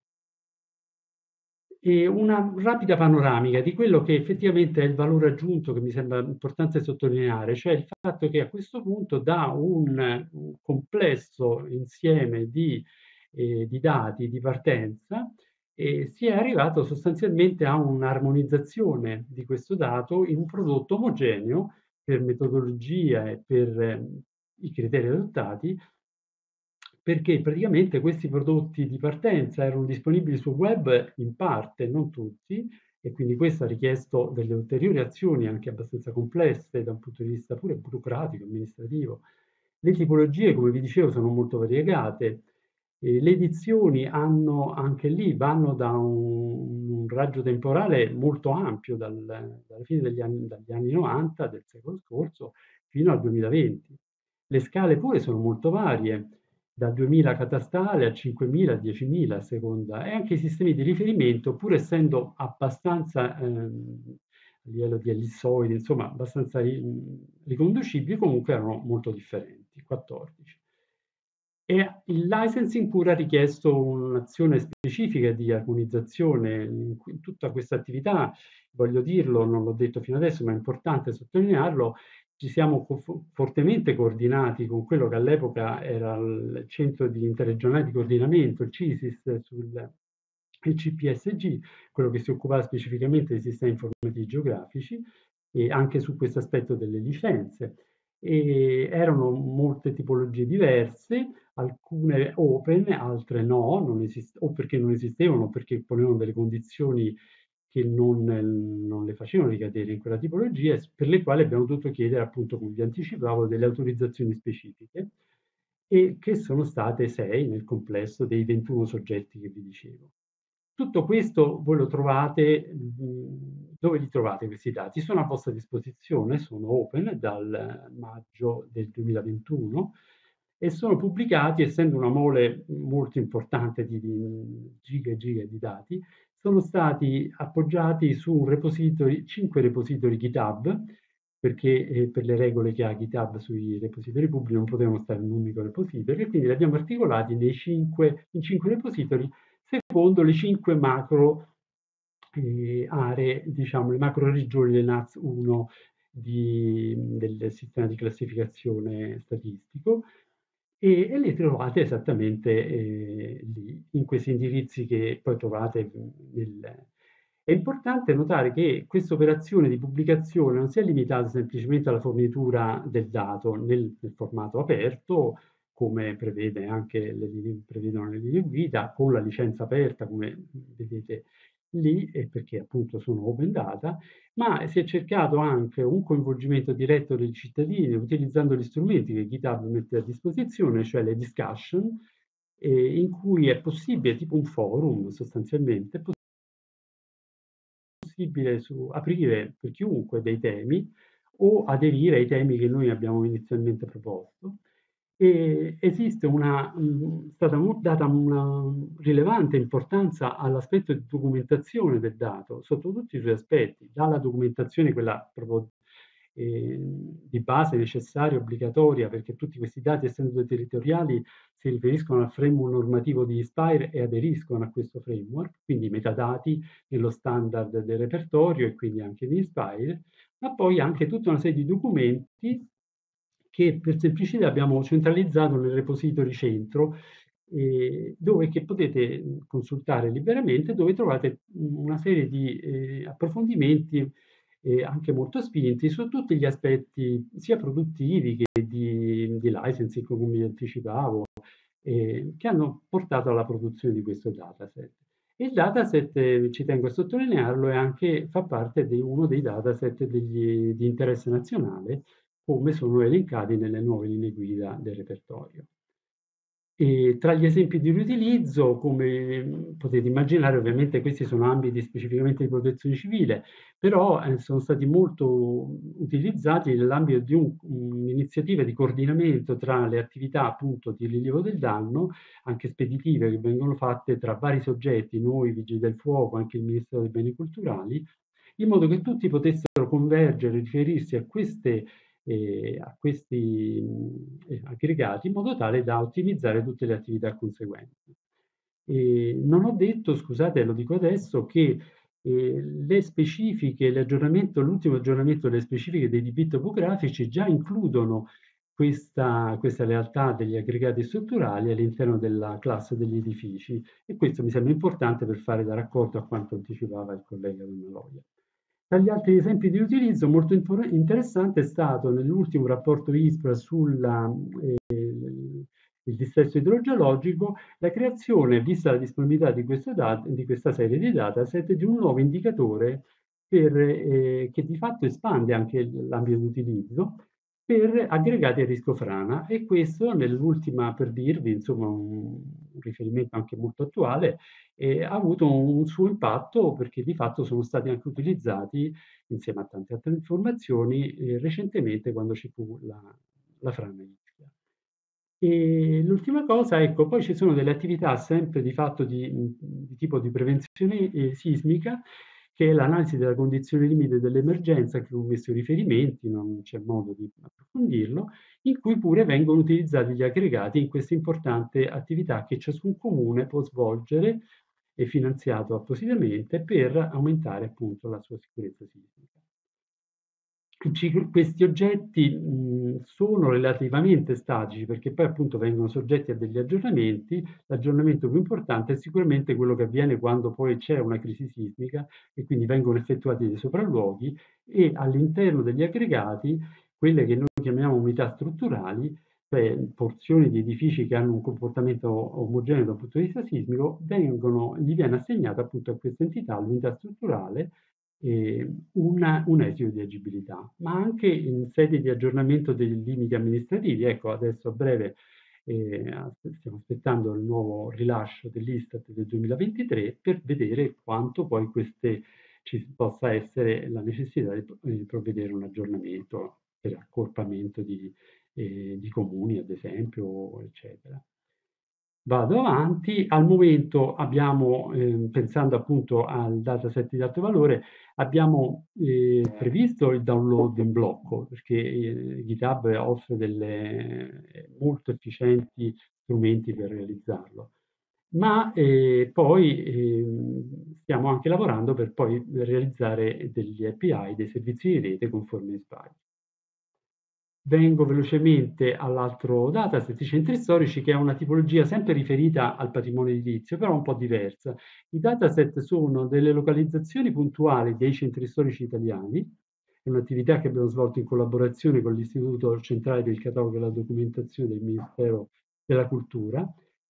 D: E una rapida panoramica di quello che effettivamente è il valore aggiunto che mi sembra importante sottolineare, cioè il fatto che a questo punto da un, un complesso insieme di, eh, di dati di partenza eh, si è arrivato sostanzialmente a un'armonizzazione di questo dato in un prodotto omogeneo per metodologia e per eh, i criteri adottati, perché praticamente questi prodotti di partenza erano disponibili sul web in parte, non tutti, e quindi questo ha richiesto delle ulteriori azioni anche abbastanza complesse da un punto di vista pure burocratico, amministrativo. Le tipologie, come vi dicevo, sono molto variegate. E le edizioni hanno anche lì, vanno da un, un raggio temporale molto ampio, dal, dalla fine degli anni, dagli anni novanta del secolo scorso fino al duemilaventi. Le scale pure sono molto varie, da duemila catastale a cinquemila, a diecimila a seconda, e anche i sistemi di riferimento, pur essendo abbastanza ehm, a livello di ellissoidi, insomma, abbastanza ri- riconducibili, comunque erano molto differenti, quattordici. E il licensing pure ha richiesto un'azione specifica di armonizzazione in cui tutta questa attività, voglio dirlo, non l'ho detto fino adesso, ma è importante sottolinearlo, ci siamo co- fortemente coordinati con quello che all'epoca era il Centro di Interregionale di Coordinamento, il CISIS, sul il C P S G, quello che si occupava specificamente dei sistemi informativi geografici, e anche su questo aspetto delle licenze. E erano molte tipologie diverse, alcune open, altre no, non esist- o perché non esistevano, o perché ponevano delle condizioni che non, non le facevano ricadere in quella tipologia, per le quali abbiamo dovuto chiedere, appunto, come vi anticipavo, delle autorizzazioni specifiche, e che sono state sei nel complesso dei ventuno soggetti che vi dicevo. Tutto questo voi lo trovate, mh, dove li trovate questi dati? Sono a vostra disposizione, sono open dal maggio del duemilaventuno e sono pubblicati, essendo una mole molto importante di, di giga e giga di dati, sono stati appoggiati su un repository, cinque repository GitHub, perché eh, per le regole che ha GitHub sui repository pubblici non potevano stare in un unico repository, e quindi li abbiamo articolati nei cinque, in cinque repository secondo le cinque macro eh, aree, diciamo le macro regioni del N A Z uno di, del sistema di classificazione statistico, e, e le trovate esattamente eh, lì, in questi indirizzi che poi trovate nel... È importante notare che questa operazione di pubblicazione non si è limitata semplicemente alla fornitura del dato nel, nel formato aperto, come prevede anche le linee, prevedono le linee guida, con la licenza aperta, come vedete lì, eh, perché appunto sono open data, ma si è cercato anche un coinvolgimento diretto dei cittadini utilizzando gli strumenti che GitHub mette a disposizione, cioè le discussion, eh, in cui è possibile, tipo un forum sostanzialmente, è possibile su, aprire per chiunque dei temi o aderire ai temi che noi abbiamo inizialmente proposto. E esiste una, mh, stata data una rilevante importanza all'aspetto di documentazione del dato, sotto tutti i suoi aspetti, dalla documentazione, quella proprio eh, di base necessaria, obbligatoria, perché tutti questi dati, essendo territoriali, si riferiscono al framework normativo di Inspire e aderiscono a questo framework, quindi metadati nello standard del repertorio e quindi anche di Inspire, ma poi anche tutta una serie di documenti che per semplicità abbiamo centralizzato nel repository centro, eh, dove che potete consultare liberamente, dove trovate una serie di eh, approfondimenti eh, anche molto spinti su tutti gli aspetti sia produttivi che di, di licensing, come vi anticipavo, eh, che hanno portato alla produzione di questo dataset. Il dataset, eh, ci tengo a sottolinearlo, è anche, fa parte di uno dei dataset degli, di interesse nazionale, come sono elencati nelle nuove linee guida del repertorio. E tra gli esempi di riutilizzo, come potete immaginare, ovviamente questi sono ambiti specificamente di protezione civile, però eh, sono stati molto utilizzati nell'ambito di un, un'iniziativa di coordinamento tra le attività appunto di rilievo del danno, anche speditive, che vengono fatte tra vari soggetti, noi, Vigili del Fuoco, anche il Ministero dei Beni Culturali, in modo che tutti potessero convergere, riferirsi a queste eh, a questi mh, aggregati in modo tale da ottimizzare tutte le attività conseguenti. E non ho detto, scusate, lo dico adesso, che eh, le specifiche, l'aggiornamento, l'ultimo aggiornamento delle specifiche dei diritti topografici già includono questa, questa realtà degli aggregati strutturali all'interno della classe degli edifici, e questo mi sembra importante per fare da raccordo a quanto anticipava il collega Donnaloia. Tra gli altri esempi di utilizzo molto interessante è stato nell'ultimo rapporto ISPRA sul eh, dissesto idrogeologico la creazione, vista la disponibilità di, data, di questa serie di dataset, di un nuovo indicatore per, eh, che di fatto espande anche l'ambito di utilizzo per aggregati a rischio frana, e questo nell'ultima, per dirvi, insomma, un, un riferimento anche molto attuale, eh, ha avuto un suo impatto perché di fatto sono stati anche utilizzati insieme a tante altre informazioni eh, recentemente quando ci fu la, la frana Ischia. E l'ultima cosa, ecco, poi ci sono delle attività sempre di fatto di, di tipo di prevenzione eh, sismica, che è l'analisi della condizione limite dell'emergenza, che ho messo i riferimenti, non c'è modo di approfondirlo, in cui pure vengono utilizzati gli aggregati in questa importante attività che ciascun comune può svolgere e finanziato appositamente per aumentare appunto la sua sicurezza sismica. Questi oggetti mh, sono relativamente statici perché poi appunto vengono soggetti a degli aggiornamenti. L'aggiornamento più importante è sicuramente quello che avviene quando poi c'è una crisi sismica e quindi vengono effettuati dei sopralluoghi, e all'interno degli aggregati quelle che noi chiamiamo unità strutturali, cioè porzioni di edifici che hanno un comportamento omogeneo dal punto di vista sismico, vengono, gli viene assegnata appunto a questa entità, l'unità strutturale, eh, una, un esito di agibilità, ma anche in sede di aggiornamento dei limiti amministrativi. Ecco, adesso a breve eh, stiamo aspettando il nuovo rilascio dell'Istat del duemilaventitré per vedere quanto poi queste, ci possa essere la necessità di, di provvedere un aggiornamento per accorpamento di, eh, di comuni, ad esempio, eccetera. Vado avanti, al momento abbiamo, eh, pensando appunto al dataset di alto valore, abbiamo eh, previsto il download in blocco, perché eh, GitHub offre delle molto efficienti strumenti per realizzarlo. Ma eh, poi eh, stiamo anche lavorando per poi realizzare degli A P I, dei servizi di rete conformi Inspire. Vengo velocemente all'altro dataset, i centri storici, che è una tipologia sempre riferita al patrimonio edilizio, però un po' diversa. I dataset sono delle localizzazioni puntuali dei centri storici italiani, è un'attività che abbiamo svolto in collaborazione con l'Istituto Centrale del Catalogo e della Documentazione del Ministero della Cultura,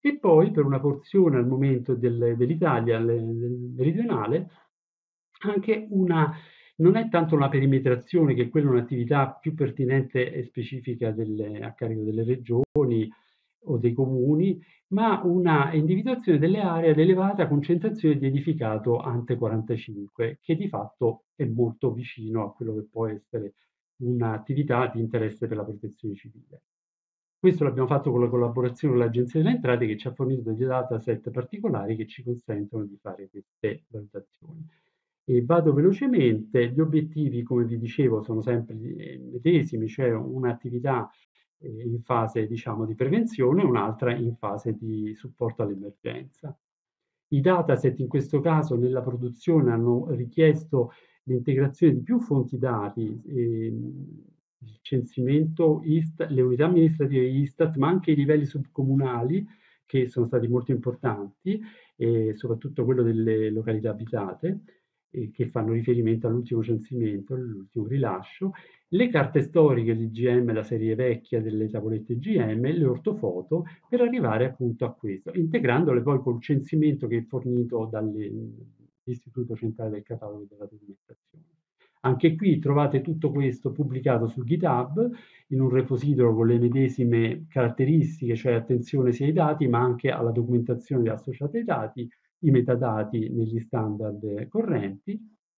D: e poi per una porzione al momento del- dell'Italia le- del meridionale anche una, non è tanto una perimetrazione, che quella è un'attività più pertinente e specifica delle- a carico delle regioni o dei comuni, ma una individuazione delle aree ad elevata concentrazione di edificato ante quarantacinque, che di fatto è molto vicino a quello che può essere un'attività di interesse per la protezione civile. Questo l'abbiamo fatto con la collaborazione con l'Agenzia delle Entrate, che ci ha fornito dei dataset particolari che ci consentono di fare queste valutazioni. E vado velocemente, gli obiettivi, come vi dicevo, sono sempre i medesimi, cioè un'attività eh, in fase, diciamo, di prevenzione e un'altra in fase di supporto all'emergenza. I dataset in questo caso nella produzione hanno richiesto l'integrazione di più fonti dati, ehm, il censimento Istat, le unità amministrative Istat, ma anche i livelli subcomunali, che sono stati molto importanti, e soprattutto quello delle località abitate, eh, che fanno riferimento all'ultimo censimento, all'ultimo rilascio, le carte storiche, l'I G M, la serie vecchia delle tavolette G M, le ortofoto, per arrivare appunto a questo, integrandole poi col censimento che è fornito dall'Istituto Centrale del Catalogo della Documentazione. Anche qui trovate tutto questo pubblicato su GitHub in un repository con le medesime caratteristiche, cioè attenzione sia ai dati, ma anche alla documentazione associata ai dati, i metadati negli standard correnti.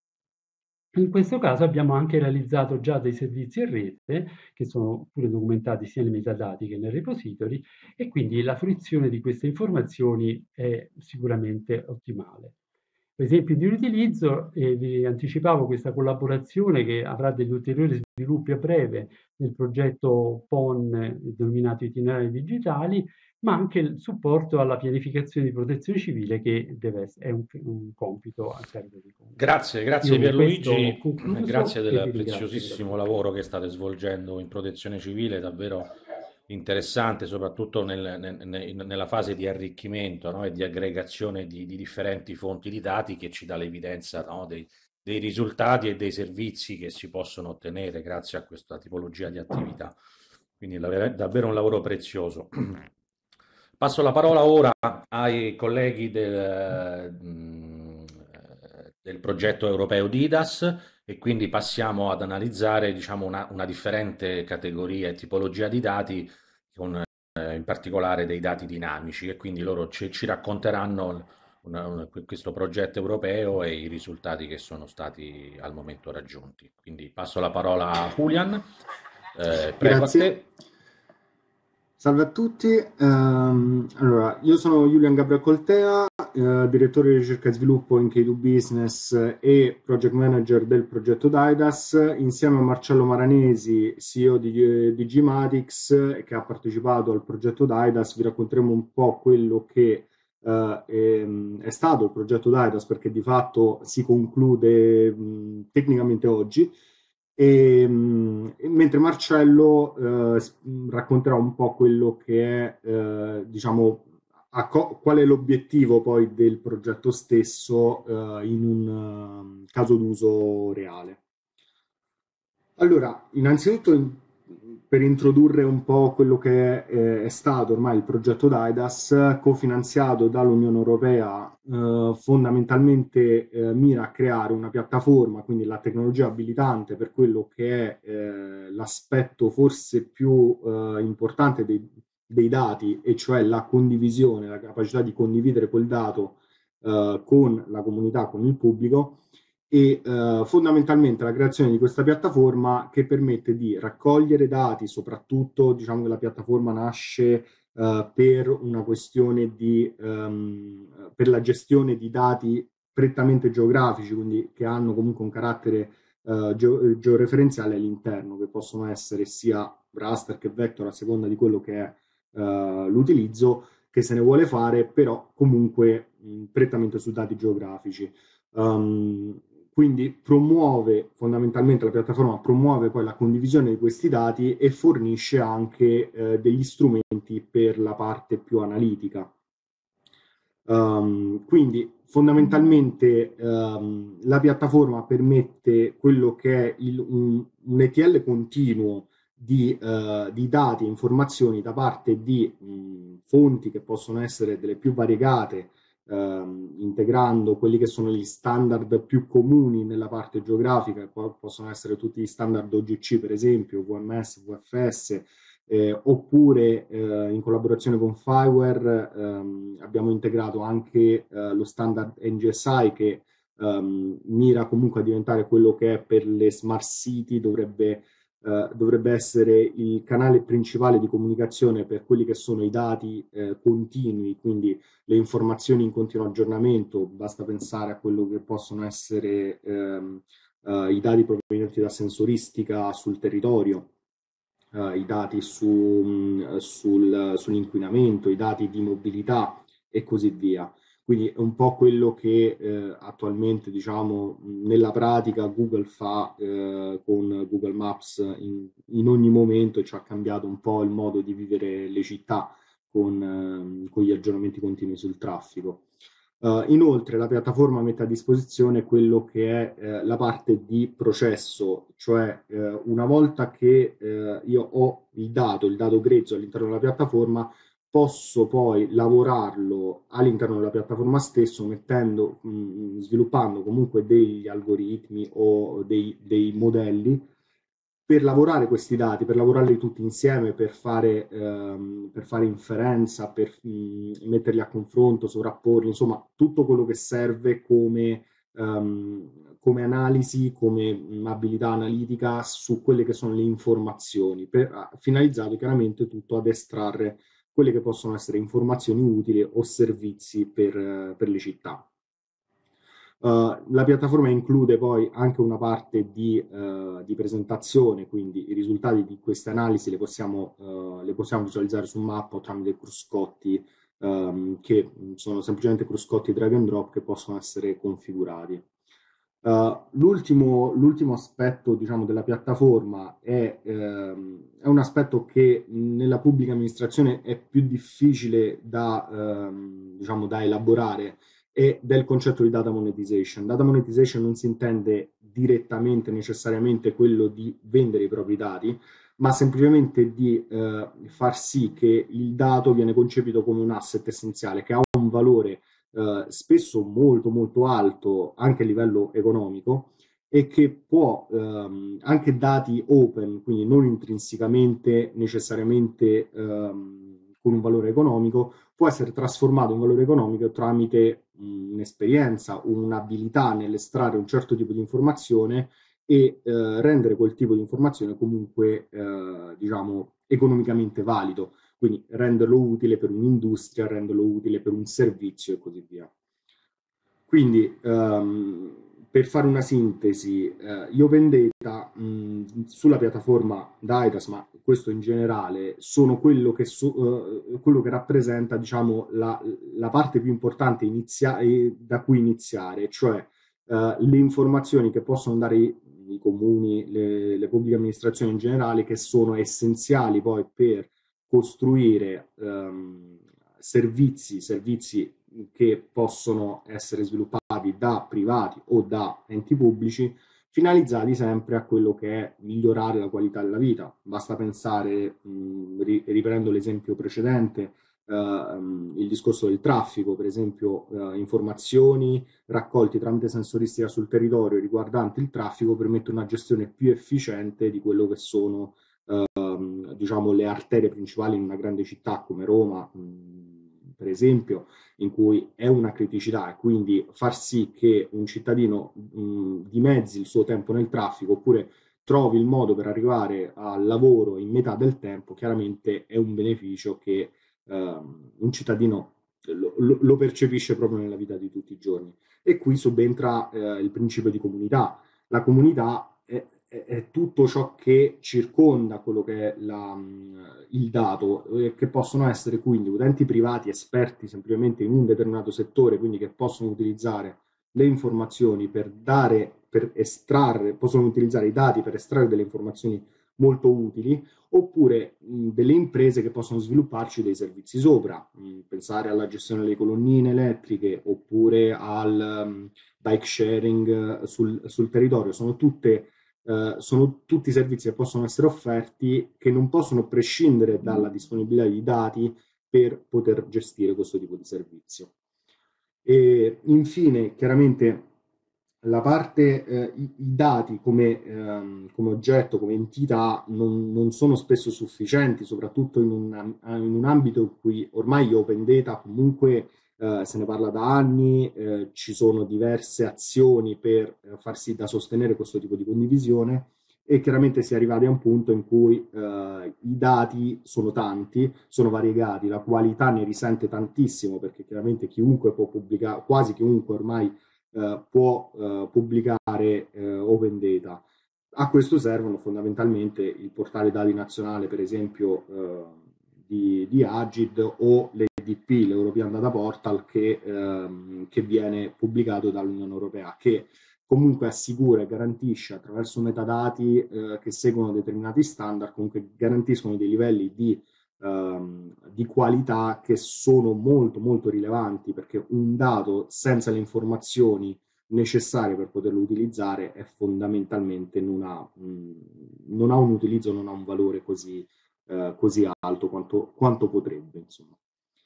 D: In questo caso abbiamo anche realizzato già dei servizi in rete, che sono pure documentati sia nei metadati che nel repository, e quindi la fruizione di queste informazioni è sicuramente ottimale. Esempi di utilizzo, eh, vi anticipavo questa collaborazione che avrà degli ulteriori sviluppi a breve nel progetto P O N denominato Itinerari Digitali, ma anche il supporto alla pianificazione di protezione civile che deve essere, è un, un compito a carico dei comuni.
A: Grazie, grazie
D: Io con questo ho
A: Pierluigi,
D: concluso
A: grazie
D: e
A: del
D: vi ringrazio per
A: preziosissimo
D: l'attenzione.
A: lavoro che state svolgendo in protezione civile, davvero interessante, soprattutto nel- nel- nella fase di arricchimento, no, e di aggregazione di, di differenti fonti di dati che ci dà l'evidenza, no, dei, dei risultati e dei servizi che si possono ottenere grazie a questa tipologia di attività. Quindi è davvero un lavoro prezioso. Passo la parola ora ai colleghi del, mm, del progetto europeo Didas e quindi passiamo ad analizzare, diciamo, una, una differente categoria e tipologia di dati, con eh, in particolare dei dati dinamici, e quindi loro ci, ci racconteranno una- una- questo progetto europeo e i risultati che sono stati al momento raggiunti. Quindi passo la parola a Julian, eh, prego a
E: Grazie.
A: te.
E: Salve a tutti. Ehm, allora, io sono Julian Gabriel Coltea, eh, direttore di ricerca e sviluppo in K due Business e project manager del progetto Didas, insieme a Marcello Maranesi, C E O di, di Gmatix, che ha partecipato al progetto Didas. Vi racconteremo un po' quello che eh, è, è stato il progetto Didas, perché di fatto si conclude mh, tecnicamente oggi. E, mh, mentre Marcello eh, s- racconterà un po' quello che è, eh, diciamo, a co- qual è l'obiettivo poi del progetto stesso eh, in un eh, caso d'uso reale. Allora, innanzitutto in- per introdurre un po' quello che è, è stato ormai il progetto Didas, cofinanziato dall'Unione Europea, eh, fondamentalmente eh, mira a creare una piattaforma, quindi la tecnologia abilitante per quello che è eh, l'aspetto forse più eh, importante dei, dei dati, e cioè la condivisione, la capacità di condividere quel dato eh, con la comunità, con il pubblico, e eh, fondamentalmente la creazione di questa piattaforma che permette di raccogliere dati. Soprattutto diciamo che la piattaforma nasce eh, per una questione di ehm, per la gestione di dati prettamente geografici, quindi che hanno comunque un carattere eh, geo- georeferenziale all'interno, che possono essere sia raster che vector a seconda di quello che è eh, l'utilizzo che se ne vuole fare, però comunque mh, prettamente su dati geografici. Um, quindi promuove fondamentalmente la piattaforma, promuove poi la condivisione di questi dati e fornisce anche eh, degli strumenti per la parte più analitica. Um, quindi fondamentalmente um, la piattaforma permette quello che è il, un, un E T L continuo di, uh, di dati e informazioni da parte di mh, fonti che possono essere delle più variegate, uh, integrando quelli che sono gli standard più comuni nella parte geografica, che poi possono essere tutti gli standard O G C, per esempio, V M S, V F S, eh, oppure eh, in collaborazione con Fireware ehm, abbiamo integrato anche eh, lo standard N G S I che ehm, mira comunque a diventare quello che è per le smart city, dovrebbe Uh, dovrebbe essere il canale principale di comunicazione per quelli che sono i dati eh, continui, quindi le informazioni in continuo aggiornamento. Basta pensare a quello che possono essere ehm, uh, i dati provenienti da sensoristica sul territorio, uh, i dati su, mh, sul, sull'inquinamento, i dati di mobilità e così via. Quindi è un po' quello che eh, attualmente, diciamo, nella pratica Google fa eh, con Google Maps in, in ogni momento, e ci ha cambiato un po' il modo di vivere le città con, eh, con gli aggiornamenti continui sul traffico. Uh, inoltre la piattaforma mette a disposizione quello che è eh, la parte di processo, cioè eh, una volta che eh, io ho il dato, il dato grezzo all'interno della piattaforma, posso poi lavorarlo all'interno della piattaforma stesso, mettendo, mh, sviluppando comunque degli algoritmi o dei, dei modelli per lavorare questi dati, per lavorarli tutti insieme, per fare, ehm, per fare inferenza, per mh, metterli a confronto, sovrapporli, insomma tutto quello che serve come, um, come analisi, come mh, abilità analitica su quelle che sono le informazioni, per, finalizzato chiaramente tutto ad estrarre quelle che possono essere informazioni utili o servizi per, per le città. Uh, la piattaforma include poi anche una parte di, uh, di presentazione, quindi i risultati di queste analisi le possiamo, uh, le possiamo visualizzare su mappa o tramite cruscotti, um, che sono semplicemente cruscotti drag and drop che possono essere configurati. Uh, l'ultimo, l'ultimo aspetto, diciamo, della piattaforma è, ehm, è un aspetto che nella pubblica amministrazione è più difficile da, ehm, diciamo, da elaborare, e del concetto di data monetization. Data monetization non si intende direttamente, necessariamente, quello di vendere i propri dati, ma semplicemente di eh, far sì che il dato viene concepito come un asset essenziale, che ha un valore eh, spesso molto molto alto anche a livello economico, e che può, ehm, anche dati open, quindi non intrinsecamente necessariamente ehm, con un valore economico, può essere trasformato in valore economico tramite un'esperienza, un'abilità nell'estrarre un certo tipo di informazione e eh, rendere quel tipo di informazione comunque, eh, diciamo, economicamente valido, quindi renderlo utile per un'industria, renderlo utile per un servizio e così via. Quindi, um, per fare una sintesi, eh, gli open data mh, sulla piattaforma DIDAS, ma questo in generale, sono quello che, su, uh, quello che rappresenta, diciamo, la, la parte più importante inizia- da cui iniziare, cioè uh, le informazioni che possono dare i, i comuni, le, le pubbliche amministrazioni in generale, che sono essenziali poi per costruire um, servizi, servizi che possono essere sviluppati da privati o da enti pubblici, finalizzati sempre a quello che è migliorare la qualità della vita. Basta pensare, mh, riprendo l'esempio precedente, uh, um, il discorso del traffico, per esempio uh, informazioni raccolti tramite sensoristica sul territorio riguardanti il traffico permettono una gestione più efficiente di quello che sono uh, diciamo, le arterie principali in una grande città come Roma, mh, per esempio, in cui è una criticità, e quindi far sì che un cittadino mh, dimezzi il suo tempo nel traffico oppure trovi il modo per arrivare al lavoro in metà del tempo, chiaramente è un beneficio che uh, un cittadino lo, lo percepisce proprio nella vita di tutti i giorni. E qui subentra uh, il principio di comunità. La comunità è, è, è tutto ciò che circonda quello che è la, il dato, eh, che possono essere quindi utenti privati esperti semplicemente in un determinato settore, quindi che possono utilizzare le informazioni per dare, per estrarre, possono utilizzare i dati per estrarre delle informazioni molto utili, oppure mh, delle imprese che possono svilupparci dei servizi sopra, mh, pensare alla gestione delle colonnine elettriche oppure al um, bike sharing uh, sul, sul territorio. Sono tutte eh, sono tutti servizi che possono essere offerti, che non possono prescindere dalla disponibilità di dati per poter gestire questo tipo di servizio. E infine, chiaramente, la parte, eh, i, i dati come, ehm, come oggetto, come entità, non, non sono spesso sufficienti, soprattutto in un, in un ambito in cui ormai open data comunque eh, se ne parla da anni, eh, ci sono diverse azioni per eh, far sì da sostenere questo tipo di condivisione, e chiaramente si è arrivati a un punto in cui eh, i dati sono tanti, sono variegati, la qualità ne risente tantissimo, perché chiaramente chiunque può pubblicare, quasi chiunque ormai eh, può eh, pubblicare eh, open data. A questo servono fondamentalmente il portale dati nazionale, per esempio, eh, di, di Agid, o l'E D P, l'European Data Portal, che, ehm, che viene pubblicato dall'Unione Europea, che comunque assicura e garantisce, attraverso metadati eh, che seguono determinati standard, comunque garantiscono dei livelli di, ehm, di qualità che sono molto molto rilevanti, perché un dato senza le informazioni necessarie per poterlo utilizzare è fondamentalmente non ha, mh, non ha un utilizzo, non ha un valore così, eh, così alto quanto, quanto potrebbe, insomma.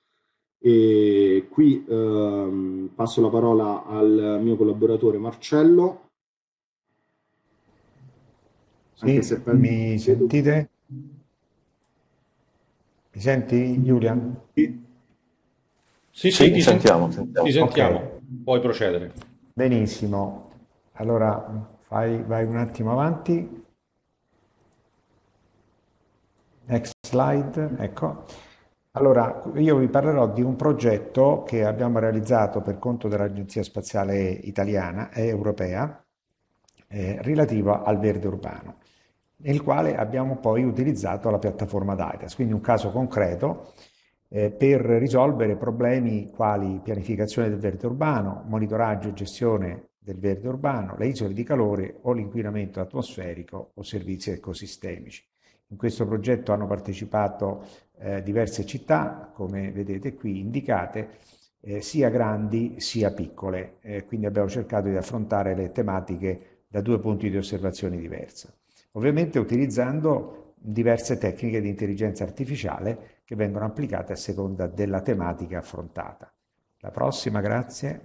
E: E qui ehm, passo la parola al mio collaboratore Marcello.
F: Sì, se mi sentite? Mi senti, Giulia?
A: Sì, sì,
B: sì,
A: ti
B: sentiamo,
A: sentiamo. Ti
B: sentiamo.
A: sentiamo.
F: Okay.
A: Puoi procedere.
F: Benissimo. Allora, fai, vai un attimo avanti. Next slide, ecco. Allora, io vi parlerò di un progetto che abbiamo realizzato per conto dell'Agenzia Spaziale Italiana e Europea, eh, relativo al verde urbano, nel quale abbiamo poi utilizzato la piattaforma DIDAS, quindi un caso concreto eh, per risolvere problemi quali pianificazione del verde urbano, monitoraggio e gestione del verde urbano, le isole di calore o l'inquinamento atmosferico o servizi ecosistemici. In questo progetto hanno partecipato eh, diverse città, come vedete qui indicate, eh, sia grandi sia piccole, eh, quindi abbiamo cercato di affrontare le tematiche da due punti di osservazione diversi, ovviamente utilizzando diverse tecniche di intelligenza artificiale che vengono applicate a seconda della tematica affrontata. La prossima, grazie.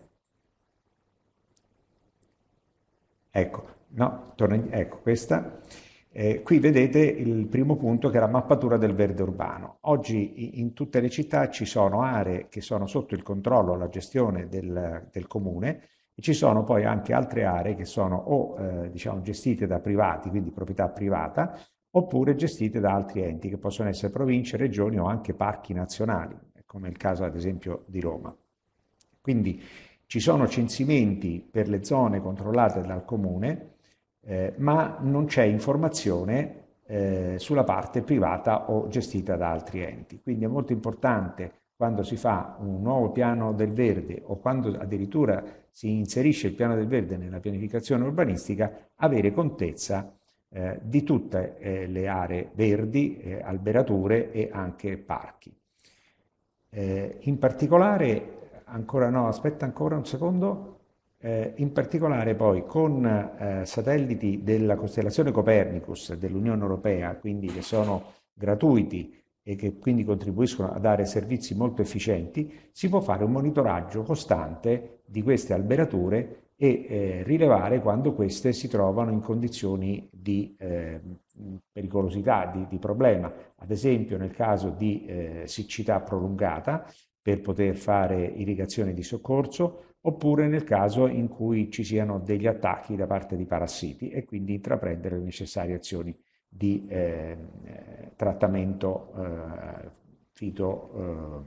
F: Ecco, no, torno, ecco questa. Eh, qui vedete il primo punto, che è la mappatura del verde urbano. Oggi in tutte le città ci sono aree che sono sotto il controllo, la gestione del, del comune, e ci sono poi anche altre aree che sono o eh, diciamo gestite da privati, quindi proprietà privata, oppure gestite da altri enti che possono essere province, regioni o anche parchi nazionali, come il caso ad esempio di Roma. Quindi ci sono censimenti per le zone controllate dal comune, Eh, ma non c'è informazione eh, sulla parte privata o gestita da altri enti. Quindi è molto importante, quando si fa un nuovo piano del verde o quando addirittura si inserisce il piano del verde nella pianificazione urbanistica, avere contezza eh, di tutte eh, le aree verdi, eh, alberature e anche parchi. Eh, in particolare, ancora no, aspetta ancora un secondo. Eh, in particolare poi con eh, satelliti della costellazione Copernicus dell'Unione Europea, quindi che sono gratuiti e che quindi contribuiscono a dare servizi molto efficienti, si può fare un monitoraggio costante di queste alberature e eh, rilevare quando queste si trovano in condizioni di eh, pericolosità, di, di problema. Ad esempio nel caso di eh, siccità prolungata, per poter fare irrigazione di soccorso, oppure nel caso in cui ci siano degli attacchi da parte di parassiti e quindi intraprendere le necessarie azioni di eh, trattamento eh, fito,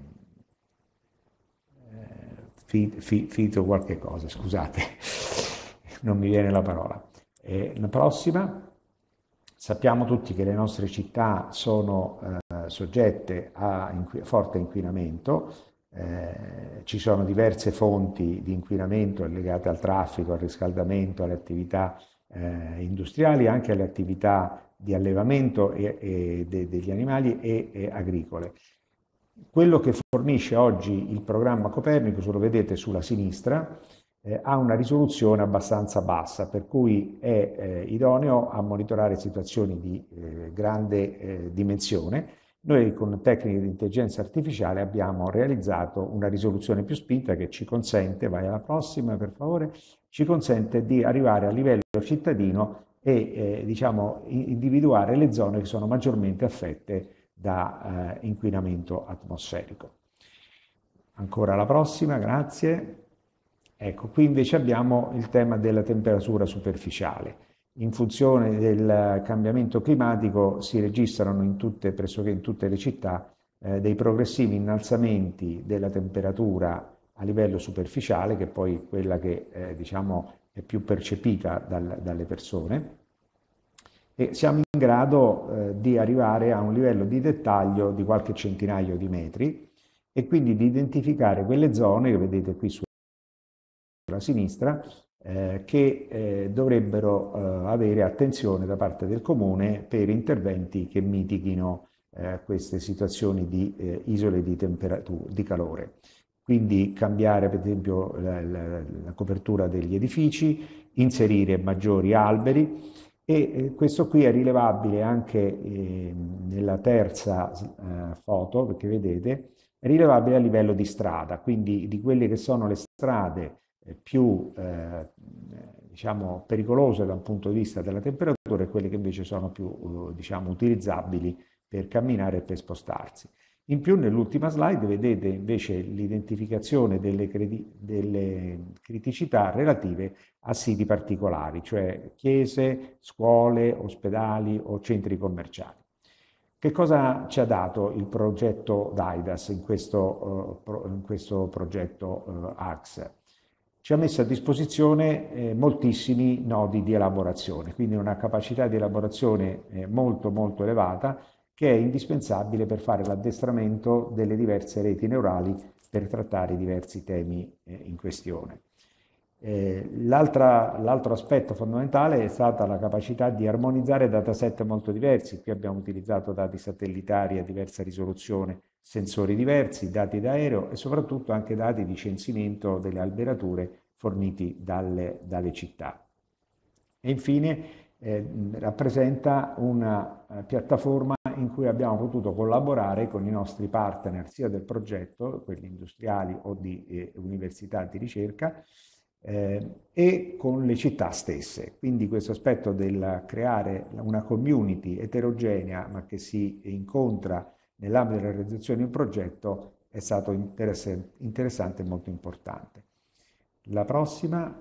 F: eh, fi, fito qualche cosa, scusate, non mi viene la parola. Eh, la prossima, sappiamo tutti che le nostre città sono eh, soggette a inqu- forte inquinamento. Eh, ci sono diverse fonti di inquinamento legate al traffico, al riscaldamento, alle attività eh, industriali, anche alle attività di allevamento e, e de, degli animali e, e agricole. Quello che fornisce oggi il programma Copernicus, lo vedete sulla sinistra, eh, ha una risoluzione abbastanza bassa, per cui è eh, idoneo a monitorare situazioni di eh, grande eh, dimensione. Noi con tecniche di intelligenza artificiale abbiamo realizzato una risoluzione più spinta che ci consente, vai alla prossima per favore, ci consente di arrivare a livello cittadino e eh, diciamo, individuare le zone che sono maggiormente affette da eh, inquinamento atmosferico. Ancora la prossima, grazie. Ecco, qui invece abbiamo il tema della temperatura superficiale. In funzione del cambiamento climatico si registrano in tutte, pressoché in tutte le città eh, dei progressivi innalzamenti della temperatura a livello superficiale, che è poi quella che eh, diciamo è più percepita dal, dalle persone, e siamo in grado eh, di arrivare a un livello di dettaglio di qualche centinaio di metri e quindi di identificare quelle zone che vedete qui sulla sinistra eh, che eh, dovrebbero eh, avere attenzione da parte del comune per interventi che mitighino eh, queste situazioni di eh, isole di temperatura, di calore. Quindi cambiare per esempio la, la, la copertura degli edifici, inserire maggiori alberi e eh, questo qui è rilevabile anche eh, nella terza eh, foto, perché vedete, è rilevabile a livello di strada, quindi di quelle che sono le strade eh, più eh, diciamo pericolose da un punto di vista della temperatura e quelle che invece sono più eh, diciamo utilizzabili per camminare e per spostarsi. In più nell'ultima slide vedete invece l'identificazione delle, delle criticità relative a siti particolari, cioè chiese, scuole, ospedali o centri commerciali. Che cosa ci ha dato il progetto DIDAS in questo, uh, in questo progetto uh, A X? Ci ha messo a disposizione eh, moltissimi nodi di elaborazione, quindi una capacità di elaborazione eh, molto molto elevata, che è indispensabile per fare l'addestramento delle diverse reti neurali per trattare i diversi temi eh, in questione. Eh, l'altro aspetto fondamentale è stata la capacità di armonizzare dataset molto diversi. Qui abbiamo utilizzato dati satellitari a diversa risoluzione, sensori diversi, dati d'aereo e soprattutto anche dati di censimento delle alberature forniti dalle, dalle città. E infine eh, rappresenta una uh, piattaforma in cui abbiamo potuto collaborare con i nostri partner sia del progetto, quelli industriali o di eh, università di ricerca, eh, e con le città stesse. Quindi questo aspetto del creare una community eterogenea ma che si incontra nell'ambito della realizzazione di un progetto è stato interessante, interessante e molto importante. La prossima.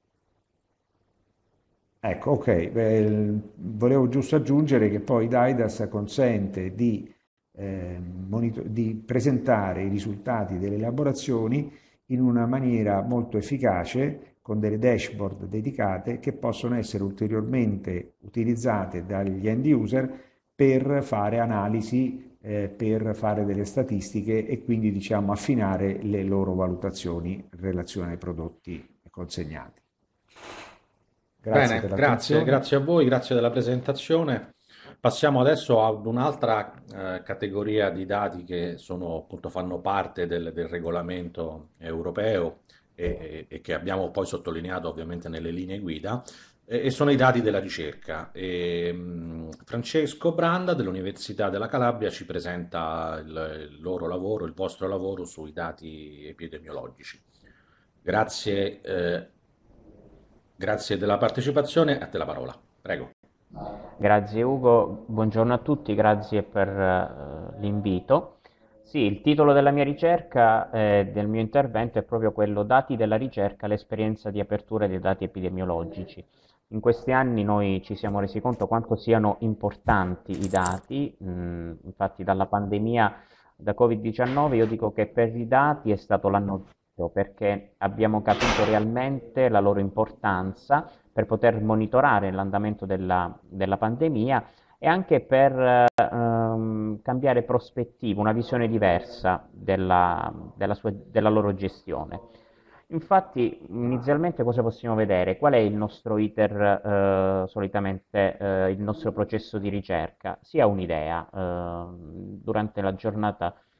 F: Ecco, ok, beh, volevo giusto aggiungere che poi DIDAS consente di, eh, di presentare i risultati delle elaborazioni in una maniera molto efficace, con delle dashboard dedicate che possono essere ulteriormente utilizzate dagli end user per fare analisi, eh, per fare delle statistiche e quindi diciamo affinare le loro valutazioni in relazione ai prodotti consegnati.
A: Grazie Bene, grazie, grazie a voi, grazie della presentazione. Passiamo adesso ad un'altra eh, categoria di dati che sono, appunto, fanno parte del, del regolamento europeo e, e che abbiamo poi sottolineato ovviamente nelle linee guida, e, e sono i dati della ricerca. E, mh, Francesco Branda dell'Università della Calabria ci presenta il, il loro lavoro, il vostro lavoro sui dati epidemiologici. Grazie. Eh, Grazie della partecipazione, a te la parola, prego.
G: Grazie Ugo, buongiorno a tutti, grazie per uh, l'invito. Sì, il titolo della mia ricerca, eh, del mio intervento è proprio quello Dati della ricerca, l'esperienza di apertura dei dati epidemiologici. In questi anni noi ci siamo resi conto quanto siano importanti i dati, mh, infatti dalla pandemia da Covid diciannove io dico che per i dati è stato l'anno perché abbiamo capito realmente la loro importanza per poter monitorare l'andamento della, della pandemia e anche per ehm, cambiare prospettiva, una visione diversa della, della, sua, della loro gestione. Infatti, inizialmente cosa possiamo vedere? Qual è il nostro iter, eh, solitamente eh, il nostro processo di ricerca? Si ha un'idea, eh, durante la giornata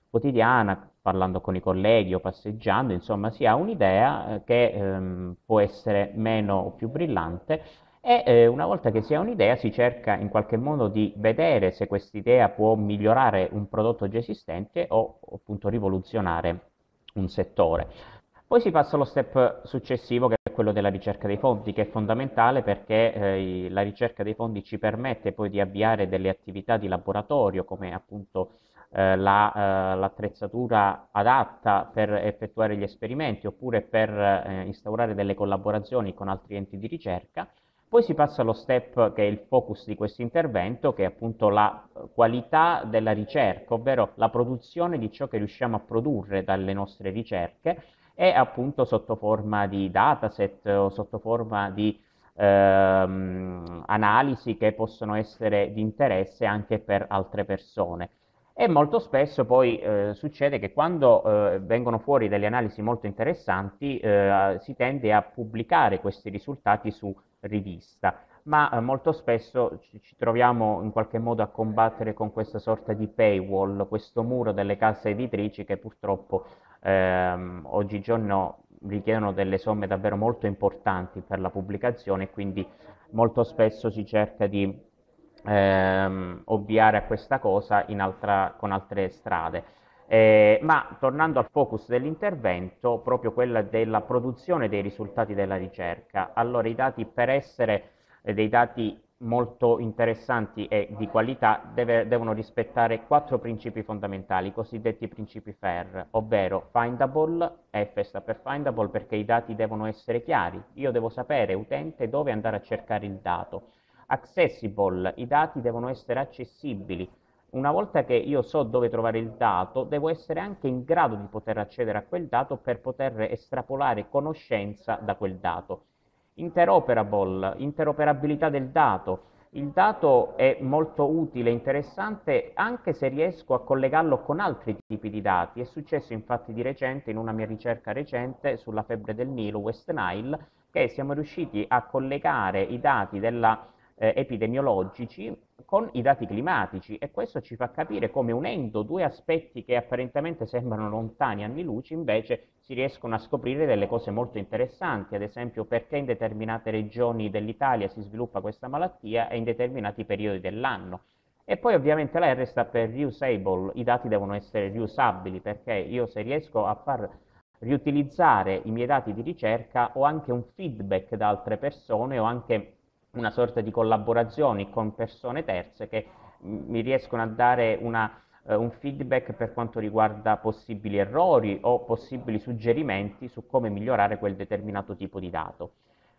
G: quotidiana, parlando con i colleghi o passeggiando, insomma, si ha un'idea eh, che ehm, può essere meno o più brillante e eh, una volta che si ha un'idea si cerca in qualche modo di vedere se quest'idea può migliorare un prodotto già esistente o appunto rivoluzionare un settore. Poi si passa allo step successivo che è quello della ricerca dei fondi, che è fondamentale perché eh, la ricerca dei fondi ci permette poi di avviare delle attività di laboratorio come appunto eh, la, eh, l'attrezzatura adatta per effettuare gli esperimenti oppure per eh, instaurare delle collaborazioni con altri enti di ricerca. Poi si passa allo step che è il focus di questo intervento, che è appunto la qualità della ricerca, ovvero la produzione di ciò che riusciamo a produrre dalle nostre ricerche e appunto sotto forma di dataset o sotto forma di ehm, analisi che possono essere di interesse anche per altre persone. E molto spesso poi eh, succede che quando eh, vengono fuori delle analisi molto interessanti eh, si tende a pubblicare questi risultati su rivista, ma eh, molto spesso ci, ci troviamo in qualche modo a combattere con questa sorta di paywall, questo muro delle case editrici che purtroppo ehm, oggigiorno richiedono delle somme davvero molto importanti per la pubblicazione e quindi molto spesso si cerca di ehm, ovviare a questa cosa in altra, con altre strade. Eh, ma tornando al focus dell'intervento, proprio quella della produzione dei risultati della ricerca, allora i dati per essere eh, dei dati molto interessanti e di qualità deve, devono rispettare quattro principi fondamentali, i cosiddetti principi F A I R, ovvero findable, F sta per findable perché i dati devono essere chiari, io devo sapere, utente, dove andare a cercare il dato. Accessible, i dati devono essere accessibili. Una volta che io so dove trovare il dato, devo essere anche in grado di poter accedere a quel dato per poter estrapolare conoscenza da quel dato. Interoperable, interoperabilità del dato. Il dato è molto utile e interessante anche se riesco a collegarlo con altri tipi di dati. È successo infatti di recente, in una mia ricerca recente sulla febbre del Nilo, West Nile, che siamo riusciti a collegare i dati della eh, epidemiologici con i dati climatici e questo ci fa capire come unendo due aspetti che apparentemente sembrano lontani anni luce invece si riescono a scoprire delle cose molto interessanti, ad esempio perché in determinate regioni dell'Italia si sviluppa questa malattia e in determinati periodi dell'anno. E poi ovviamente la R sta per reusable, i dati devono essere riusabili perché io se riesco a far riutilizzare i miei dati di ricerca ho anche un feedback da altre persone, ho anche una sorta di collaborazioni con persone terze che mi riescono a dare una, eh, un feedback per quanto riguarda possibili errori o possibili suggerimenti su come migliorare quel determinato tipo di dato.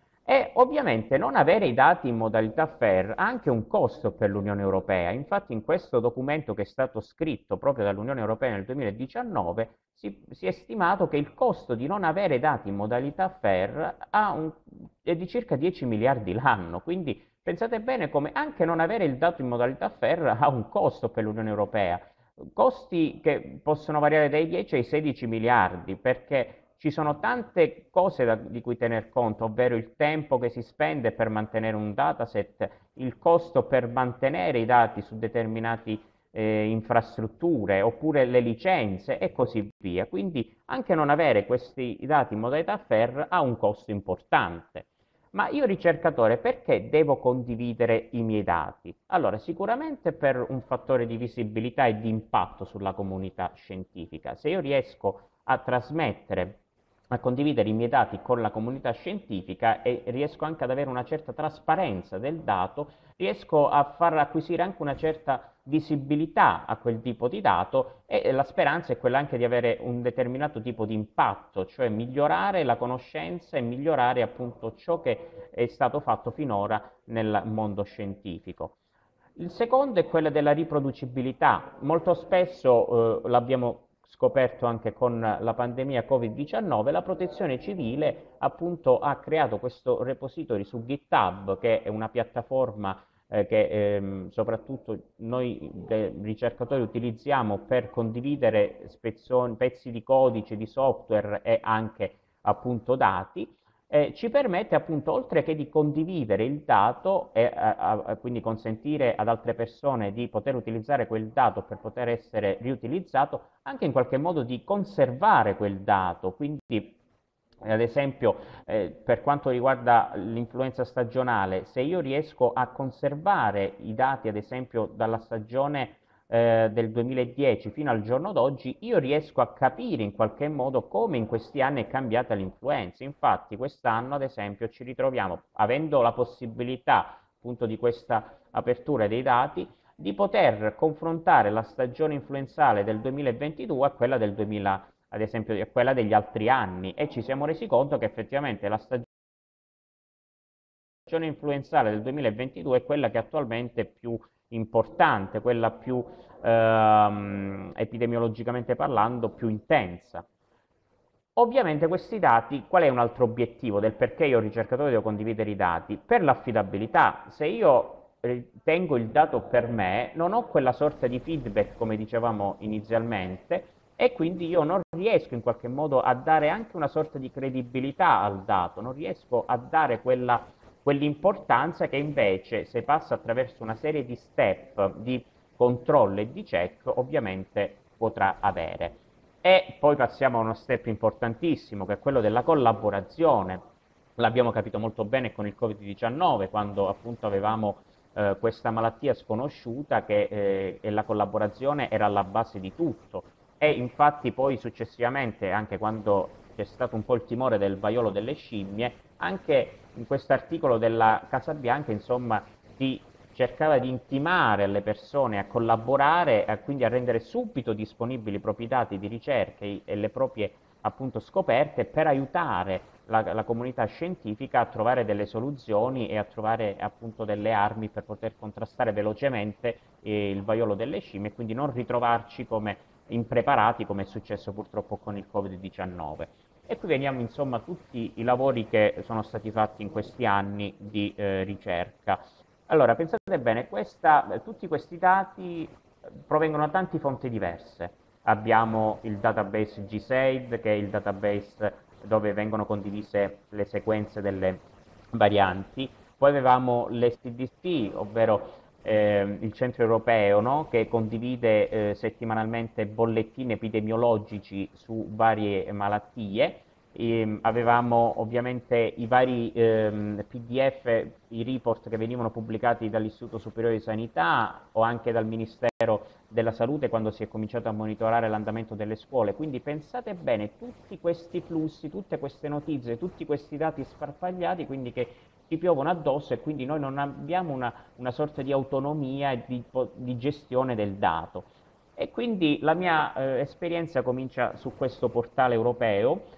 G: E ovviamente non avere i dati in modalità F A I R ha anche un costo per l'Unione Europea. Infatti in questo documento che è stato scritto proprio dall'Unione Europea nel duemiladiciannove si, si è stimato che il costo di non avere dati in modalità F A I R ha un, è di circa dieci miliardi l'anno. Quindi pensate bene come anche non avere il dato in modalità F A I R ha un costo per l'Unione Europea. Costi che possono variare dai dieci ai sedici miliardi perché ci sono tante cose da, di cui tener conto, ovvero il tempo che si spende per mantenere un dataset, il costo per mantenere i dati su determinate eh, infrastrutture, oppure le licenze e così via. Quindi anche non avere questi dati in modalità F A I R ha un costo importante. Ma io ricercatore perché devo condividere i miei dati? Allora, sicuramente per un fattore di visibilità e di impatto sulla comunità scientifica. Se io riesco a trasmettere a condividere i miei dati con la comunità scientifica e riesco anche ad avere una certa trasparenza del dato, riesco a far acquisire anche una certa visibilità a quel tipo di dato e la speranza è quella anche di avere un determinato tipo di impatto, cioè migliorare la conoscenza e migliorare appunto ciò che è stato fatto finora nel mondo scientifico. Il secondo è quello della riproducibilità. Molto spesso eh, l'abbiamo scoperto anche con la pandemia Covid diciannove, la protezione civile appunto ha creato questo repository su GitHub, che è una piattaforma eh, che ehm, soprattutto noi ricercatori utilizziamo per condividere spezzoni, pezzi di codice, di software e anche appunto dati. eh, ci permette appunto, oltre che di condividere il dato e a, a, quindi consentire ad altre persone di poter utilizzare quel dato per poter essere riutilizzato, anche in qualche modo di conservare quel dato. Quindi ad esempio, eh, per quanto riguarda l'influenza stagionale, se io riesco a conservare i dati, ad esempio, dalla stagione eh, del duemiladieci fino al giorno d'oggi, io riesco a capire in qualche modo come in questi anni è cambiata l'influenza. Infatti, quest'anno, ad esempio, ci ritroviamo, avendo la possibilità appunto di questa apertura dei dati, di poter confrontare la stagione influenzale del duemilaventidue a quella del duemila, ad esempio, a quella degli altri anni, e ci siamo resi conto che effettivamente la stagione influenzale del duemilaventidue è quella che attualmente è più importante, quella più ehm, epidemiologicamente parlando più intensa. Ovviamente questi dati, qual è un altro obiettivo del perché io ricercatore devo condividere i dati? Per l'affidabilità. Se io tengo il dato per me, non ho quella sorta di feedback come dicevamo inizialmente, e quindi io non riesco in qualche modo a dare anche una sorta di credibilità al dato, non riesco a dare quella, quell'importanza che invece, se passa attraverso una serie di step di controllo e di check, ovviamente potrà avere. E poi passiamo a uno step importantissimo, che è quello della collaborazione. L'abbiamo capito molto bene con il Covid diciannove, quando appunto avevamo eh, questa malattia sconosciuta, che eh, e la collaborazione era alla base di tutto. E infatti poi successivamente, anche quando c'è stato un po' il timore del vaiolo delle scimmie, anche in questo articolo della Casa Bianca, insomma, si cercava di intimare le persone a collaborare e quindi a rendere subito disponibili i propri dati di ricerca e le proprie appunto scoperte per aiutare la, la comunità scientifica a trovare delle soluzioni e a trovare appunto delle armi per poter contrastare velocemente eh, il vaiolo delle scimmie e quindi non ritrovarci come impreparati, come è successo purtroppo con il Covid diciannove. E qui veniamo insomma a tutti i lavori che sono stati fatti in questi anni di eh, ricerca. Allora, pensate bene, questa, tutti questi dati provengono da tante fonti diverse. Abbiamo il database G S A I D, che è il database dove vengono condivise le sequenze delle varianti. Poi avevamo l'S T D C, ovvero eh, il centro europeo, no? Che condivide eh, settimanalmente bollettini epidemiologici su varie malattie. E avevamo ovviamente i vari ehm, P D F, i report che venivano pubblicati dall'Istituto Superiore di Sanità o anche dal Ministero della Salute quando si è cominciato a monitorare l'andamento delle scuole. Quindi pensate bene, tutti questi flussi, tutte queste notizie, tutti questi dati sparpagliati, quindi che ci piovono addosso, e quindi noi non abbiamo una, una sorta di autonomia e di, di gestione del dato. E quindi la mia eh, esperienza comincia su questo portale europeo,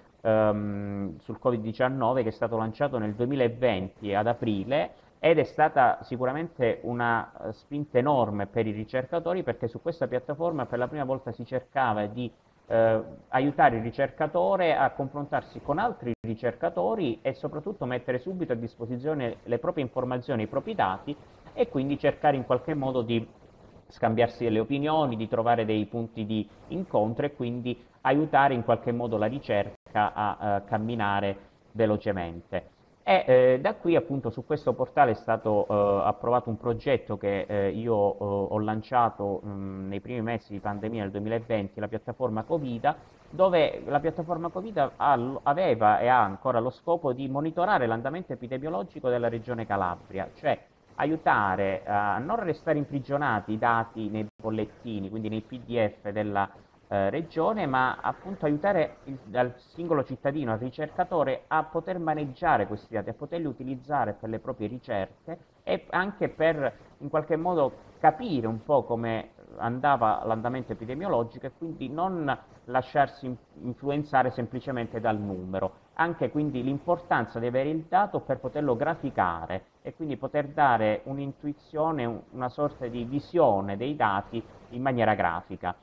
G: Um, sul Covid diciannove, che è stato lanciato nel duemilaventi ad aprile, ed è stata sicuramente una spinta enorme per i ricercatori, perché su questa piattaforma per la prima volta si cercava di eh, aiutare il ricercatore a confrontarsi con altri ricercatori e soprattutto mettere subito a disposizione le proprie informazioni, i propri dati, e quindi cercare in qualche modo di scambiarsi delle opinioni, di trovare dei punti di incontro e quindi aiutare in qualche modo la ricerca a, a camminare velocemente. E eh, da qui appunto su questo portale è stato eh, approvato un progetto che eh, io eh, ho lanciato mh, nei primi mesi di pandemia del duemilaventi, la piattaforma Covida, dove la piattaforma Covida ha, aveva e ha ancora lo scopo di monitorare l'andamento epidemiologico della regione Calabria, cioè aiutare a non restare imprigionati i dati nei bollettini, quindi nei P D F della eh, regione, ma appunto aiutare il, il singolo cittadino, il ricercatore, a poter maneggiare questi dati, a poterli utilizzare per le proprie ricerche e anche per in qualche modo capire un po' come andava l'andamento epidemiologico e quindi non lasciarsi influenzare semplicemente dal numero. Anche quindi l'importanza di avere il dato per poterlo graficare e quindi poter dare un'intuizione, una sorta di visione dei dati in maniera grafica.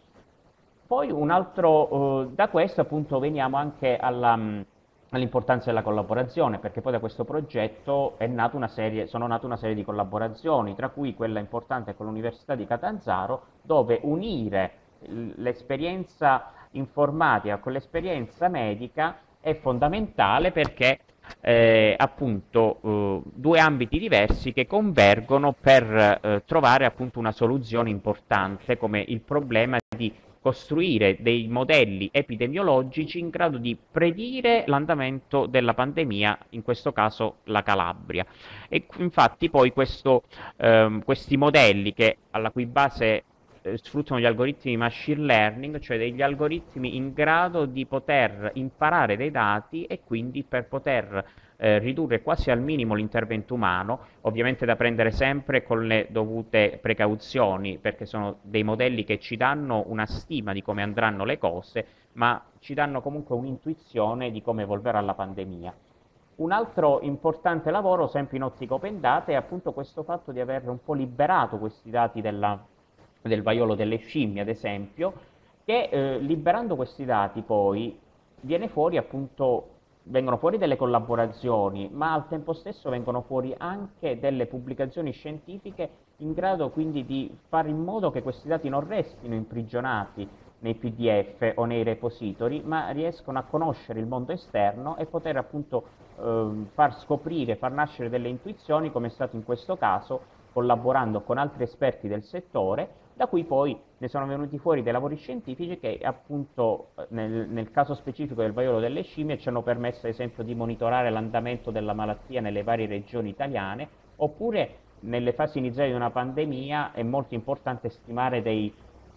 G: Poi un altro, eh, da questo appunto veniamo anche alla, all'importanza della collaborazione, perché poi da questo progetto è nata una serie, sono nate una serie di collaborazioni, tra cui quella importante con l'Università di Catanzaro, dove unire l'esperienza informatica con l'esperienza medica è fondamentale, perché eh, appunto eh, due ambiti diversi che convergono per eh, trovare appunto una soluzione importante, come il problema di costruire dei modelli epidemiologici in grado di predire l'andamento della pandemia, in questo caso la Calabria. E infatti poi questo, ehm, questi modelli, che alla cui base eh, sfruttano gli algoritmi di machine learning, cioè degli algoritmi in grado di poter imparare dei dati e quindi per poter eh, ridurre quasi al minimo l'intervento umano, ovviamente da prendere sempre con le dovute precauzioni, perché sono dei modelli che ci danno una stima di come andranno le cose, ma ci danno comunque un'intuizione di come evolverà la pandemia. Un altro importante lavoro, sempre in ottica open data, è appunto questo fatto di aver un po' liberato questi dati della, del vaiolo delle scimmie, ad esempio, che eh, liberando questi dati poi viene fuori appunto, vengono fuori delle collaborazioni, ma al tempo stesso vengono fuori anche delle pubblicazioni scientifiche in grado quindi di fare in modo che questi dati non restino imprigionati nei P D F o nei repository, ma riescono a conoscere il mondo esterno e poter appunto eh, far scoprire, far nascere delle intuizioni, come è stato in questo caso, collaborando con altri esperti del settore, da cui poi ne sono venuti fuori dei lavori scientifici che appunto nel, nel caso specifico del vaiolo delle scimmie ci hanno permesso ad esempio di monitorare l'andamento della malattia nelle varie regioni italiane, oppure nelle fasi iniziali di una pandemia è molto importante stimare dei,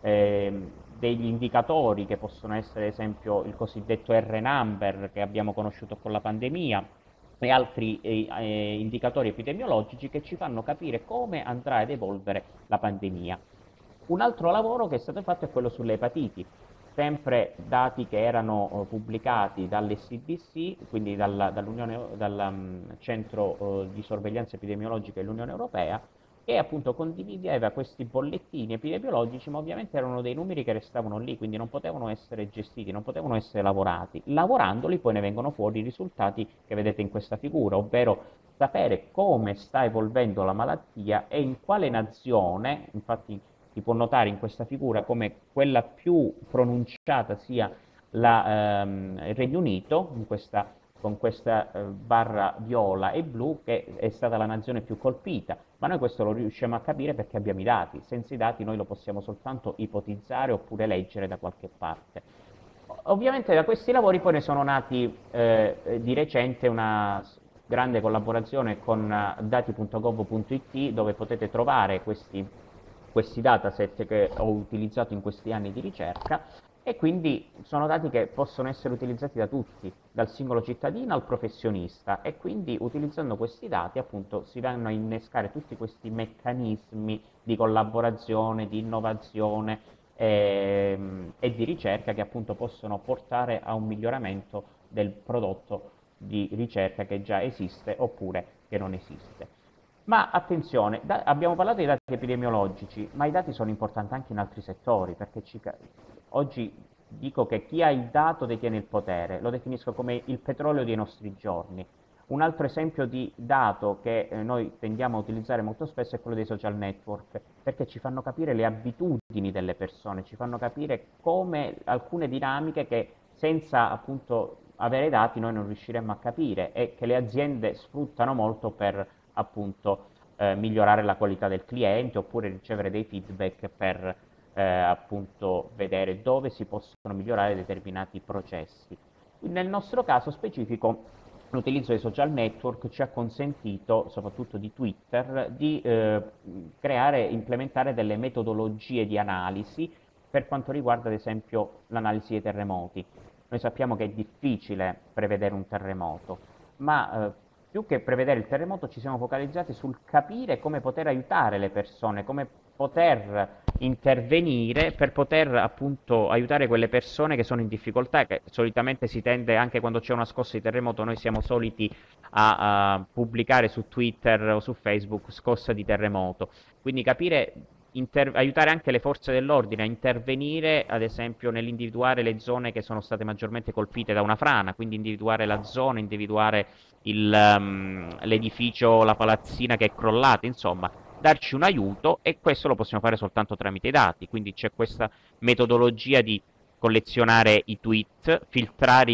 G: eh, degli indicatori che possono essere ad esempio il cosiddetto R number che abbiamo conosciuto con la pandemia, e altri eh, eh, indicatori epidemiologici che ci fanno capire come andrà ad evolvere la pandemia. Un altro lavoro che è stato fatto è quello sulle epatiti, sempre dati che erano uh, pubblicati dall'E C D C, quindi dal, dall'Unione, dal um, Centro uh, di Sorveglianza Epidemiologica dell'Unione Europea, che appunto condivideva questi bollettini epidemiologici, ma ovviamente erano dei numeri che restavano lì, quindi non potevano essere gestiti, non potevano essere lavorati. Lavorandoli poi ne vengono fuori i risultati che vedete in questa figura, ovvero sapere come sta evolvendo la malattia e in quale nazione, infatti si può notare in questa figura come quella più pronunciata sia la, ehm, il Regno Unito, in questa, con questa eh, barra viola e blu, che è stata la nazione più colpita, ma noi questo lo riusciamo a capire perché abbiamo i dati. Senza i dati noi lo possiamo soltanto ipotizzare oppure leggere da qualche parte. Ovviamente da questi lavori poi ne sono nati eh, di recente una grande collaborazione con dati punto gov punto it, dove potete trovare questi questi dataset che ho utilizzato in questi anni di ricerca, e quindi sono dati che possono essere utilizzati da tutti, dal singolo cittadino al professionista, e quindi utilizzando questi dati appunto si vanno a innescare tutti questi meccanismi di collaborazione, di innovazione e, e di ricerca che appunto possono portare a un miglioramento del prodotto di ricerca che già esiste oppure che non esiste. Ma attenzione, da, abbiamo parlato dei dati epidemiologici, ma i dati sono importanti anche in altri settori, perché ci, oggi dico che chi ha il dato detiene il potere, lo definisco come il petrolio dei nostri giorni. Un altro esempio di dato che eh, noi tendiamo a utilizzare molto spesso è quello dei social network, perché ci fanno capire le abitudini delle persone, ci fanno capire come alcune dinamiche che senza appunto avere dati noi non riusciremmo a capire e che le aziende sfruttano molto per appunto eh, migliorare la qualità del cliente oppure ricevere dei feedback per eh, appunto vedere dove si possono migliorare determinati processi. Nel nostro caso specifico l'utilizzo dei social network ci ha consentito, soprattutto di Twitter, di eh, creare e implementare delle metodologie di analisi per quanto riguarda ad esempio l'analisi dei terremoti. Noi sappiamo che è difficile prevedere un terremoto, ma eh, più che prevedere il terremoto ci siamo focalizzati sul capire come poter aiutare le persone, come poter intervenire per poter appunto aiutare quelle persone che sono in difficoltà, che solitamente si tende, anche quando c'è una scossa di terremoto, noi siamo soliti a, a pubblicare su Twitter o su Facebook scossa di terremoto, quindi capire, inter- aiutare anche le forze dell'ordine a intervenire ad esempio nell'individuare le zone che sono state maggiormente colpite da una frana, quindi individuare la zona, individuare il, um, l'edificio, la palazzina che è crollata, insomma darci un aiuto, e questo lo possiamo fare soltanto tramite i dati, quindi c'è questa metodologia di collezionare i tweet, filtrare i tweet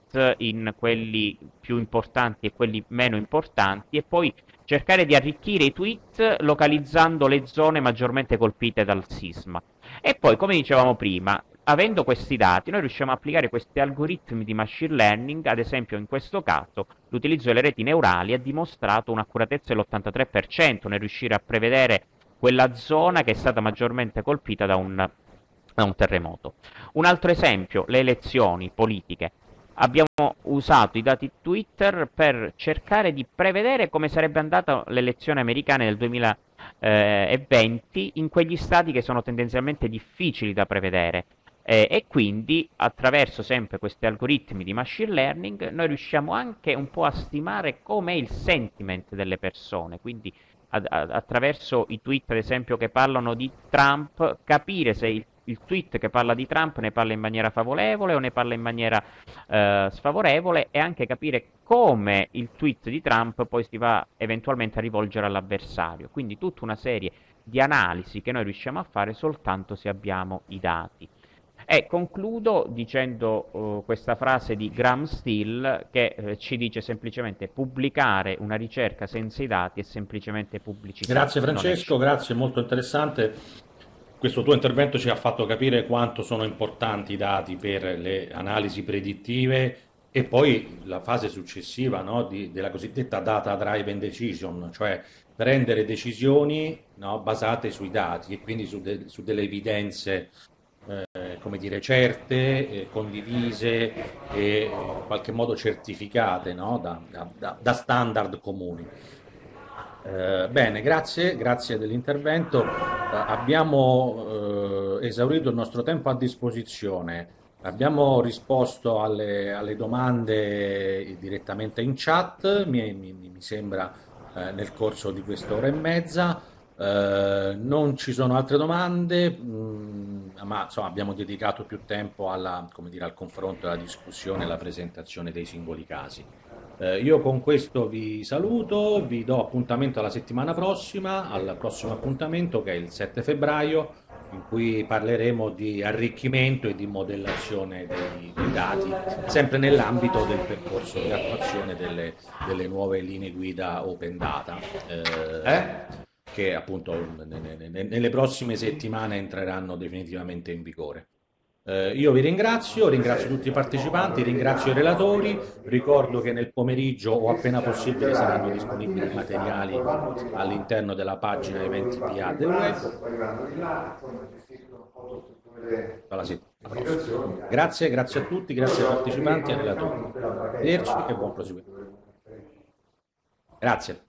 G: tweet in quelli più importanti e quelli meno importanti, e poi cercare di arricchire i tweet localizzando le zone maggiormente colpite dal sisma. E poi, come dicevamo prima, avendo questi dati, noi riusciamo a applicare questi algoritmi di machine learning. Ad esempio, in questo caso, l'utilizzo delle reti neurali ha dimostrato un'accuratezza dell'ottantatré per cento nel riuscire a prevedere quella zona che è stata maggiormente colpita da un, da un terremoto. Un altro esempio, le elezioni politiche. Abbiamo usato i dati Twitter per cercare di prevedere come sarebbe andata l'elezione americana del duemilaventi in quegli stati che sono tendenzialmente difficili da prevedere. Eh, e quindi, attraverso sempre questi algoritmi di machine learning, noi riusciamo anche un po' a stimare com'è il sentiment delle persone, quindi ad, ad, attraverso i tweet, ad esempio, che parlano di Trump, capire se il, il tweet che parla di Trump ne parla in maniera favorevole o ne parla in maniera eh, sfavorevole, e anche capire come il tweet di Trump poi si va eventualmente a rivolgere all'avversario. Quindi tutta una serie di analisi che noi riusciamo a fare soltanto se abbiamo i dati. E concludo dicendo uh, questa frase di Graham Steele che uh, ci dice semplicemente: pubblicare una ricerca senza i dati è semplicemente pubblicità.
A: Grazie Francesco, grazie, molto interessante. Questo tuo intervento ci ha fatto capire quanto sono importanti i dati per le analisi predittive e poi la fase successiva, no, di, della cosiddetta data driven decision, cioè prendere decisioni, no, basate sui dati e quindi su, de, su delle evidenze Eh, come dire, certe, eh, condivise e in qualche modo certificate, no? da, da, da standard comuni. Eh, bene, grazie, grazie dell'intervento. Eh, abbiamo eh, esaurito il nostro tempo a disposizione. Abbiamo risposto alle, alle domande direttamente in chat, mi, mi, mi sembra, eh, nel corso di quest'ora e mezza. Uh, non ci sono altre domande, mh, ma insomma, abbiamo dedicato più tempo alla, come dire, al confronto, alla discussione e alla presentazione dei singoli casi. Uh, io con questo vi saluto, vi do appuntamento alla settimana prossima, al prossimo appuntamento che è il sette febbraio, in cui parleremo di arricchimento e di modellazione dei, dei dati, sempre nell'ambito del percorso di attuazione delle, delle nuove linee guida Open Data. Uh, eh? che appunto nelle prossime settimane entreranno definitivamente in vigore. Eh, io vi ringrazio, ringrazio tutti i partecipanti, ringrazio i relatori, ricordo che nel pomeriggio o appena possibile saranno disponibili i materiali all'interno della pagina eventi P A del web. Alla settimana prossima. Grazie, grazie a tutti, grazie ai partecipanti e ai relatori. Arrivederci e buon proseguimento. Grazie.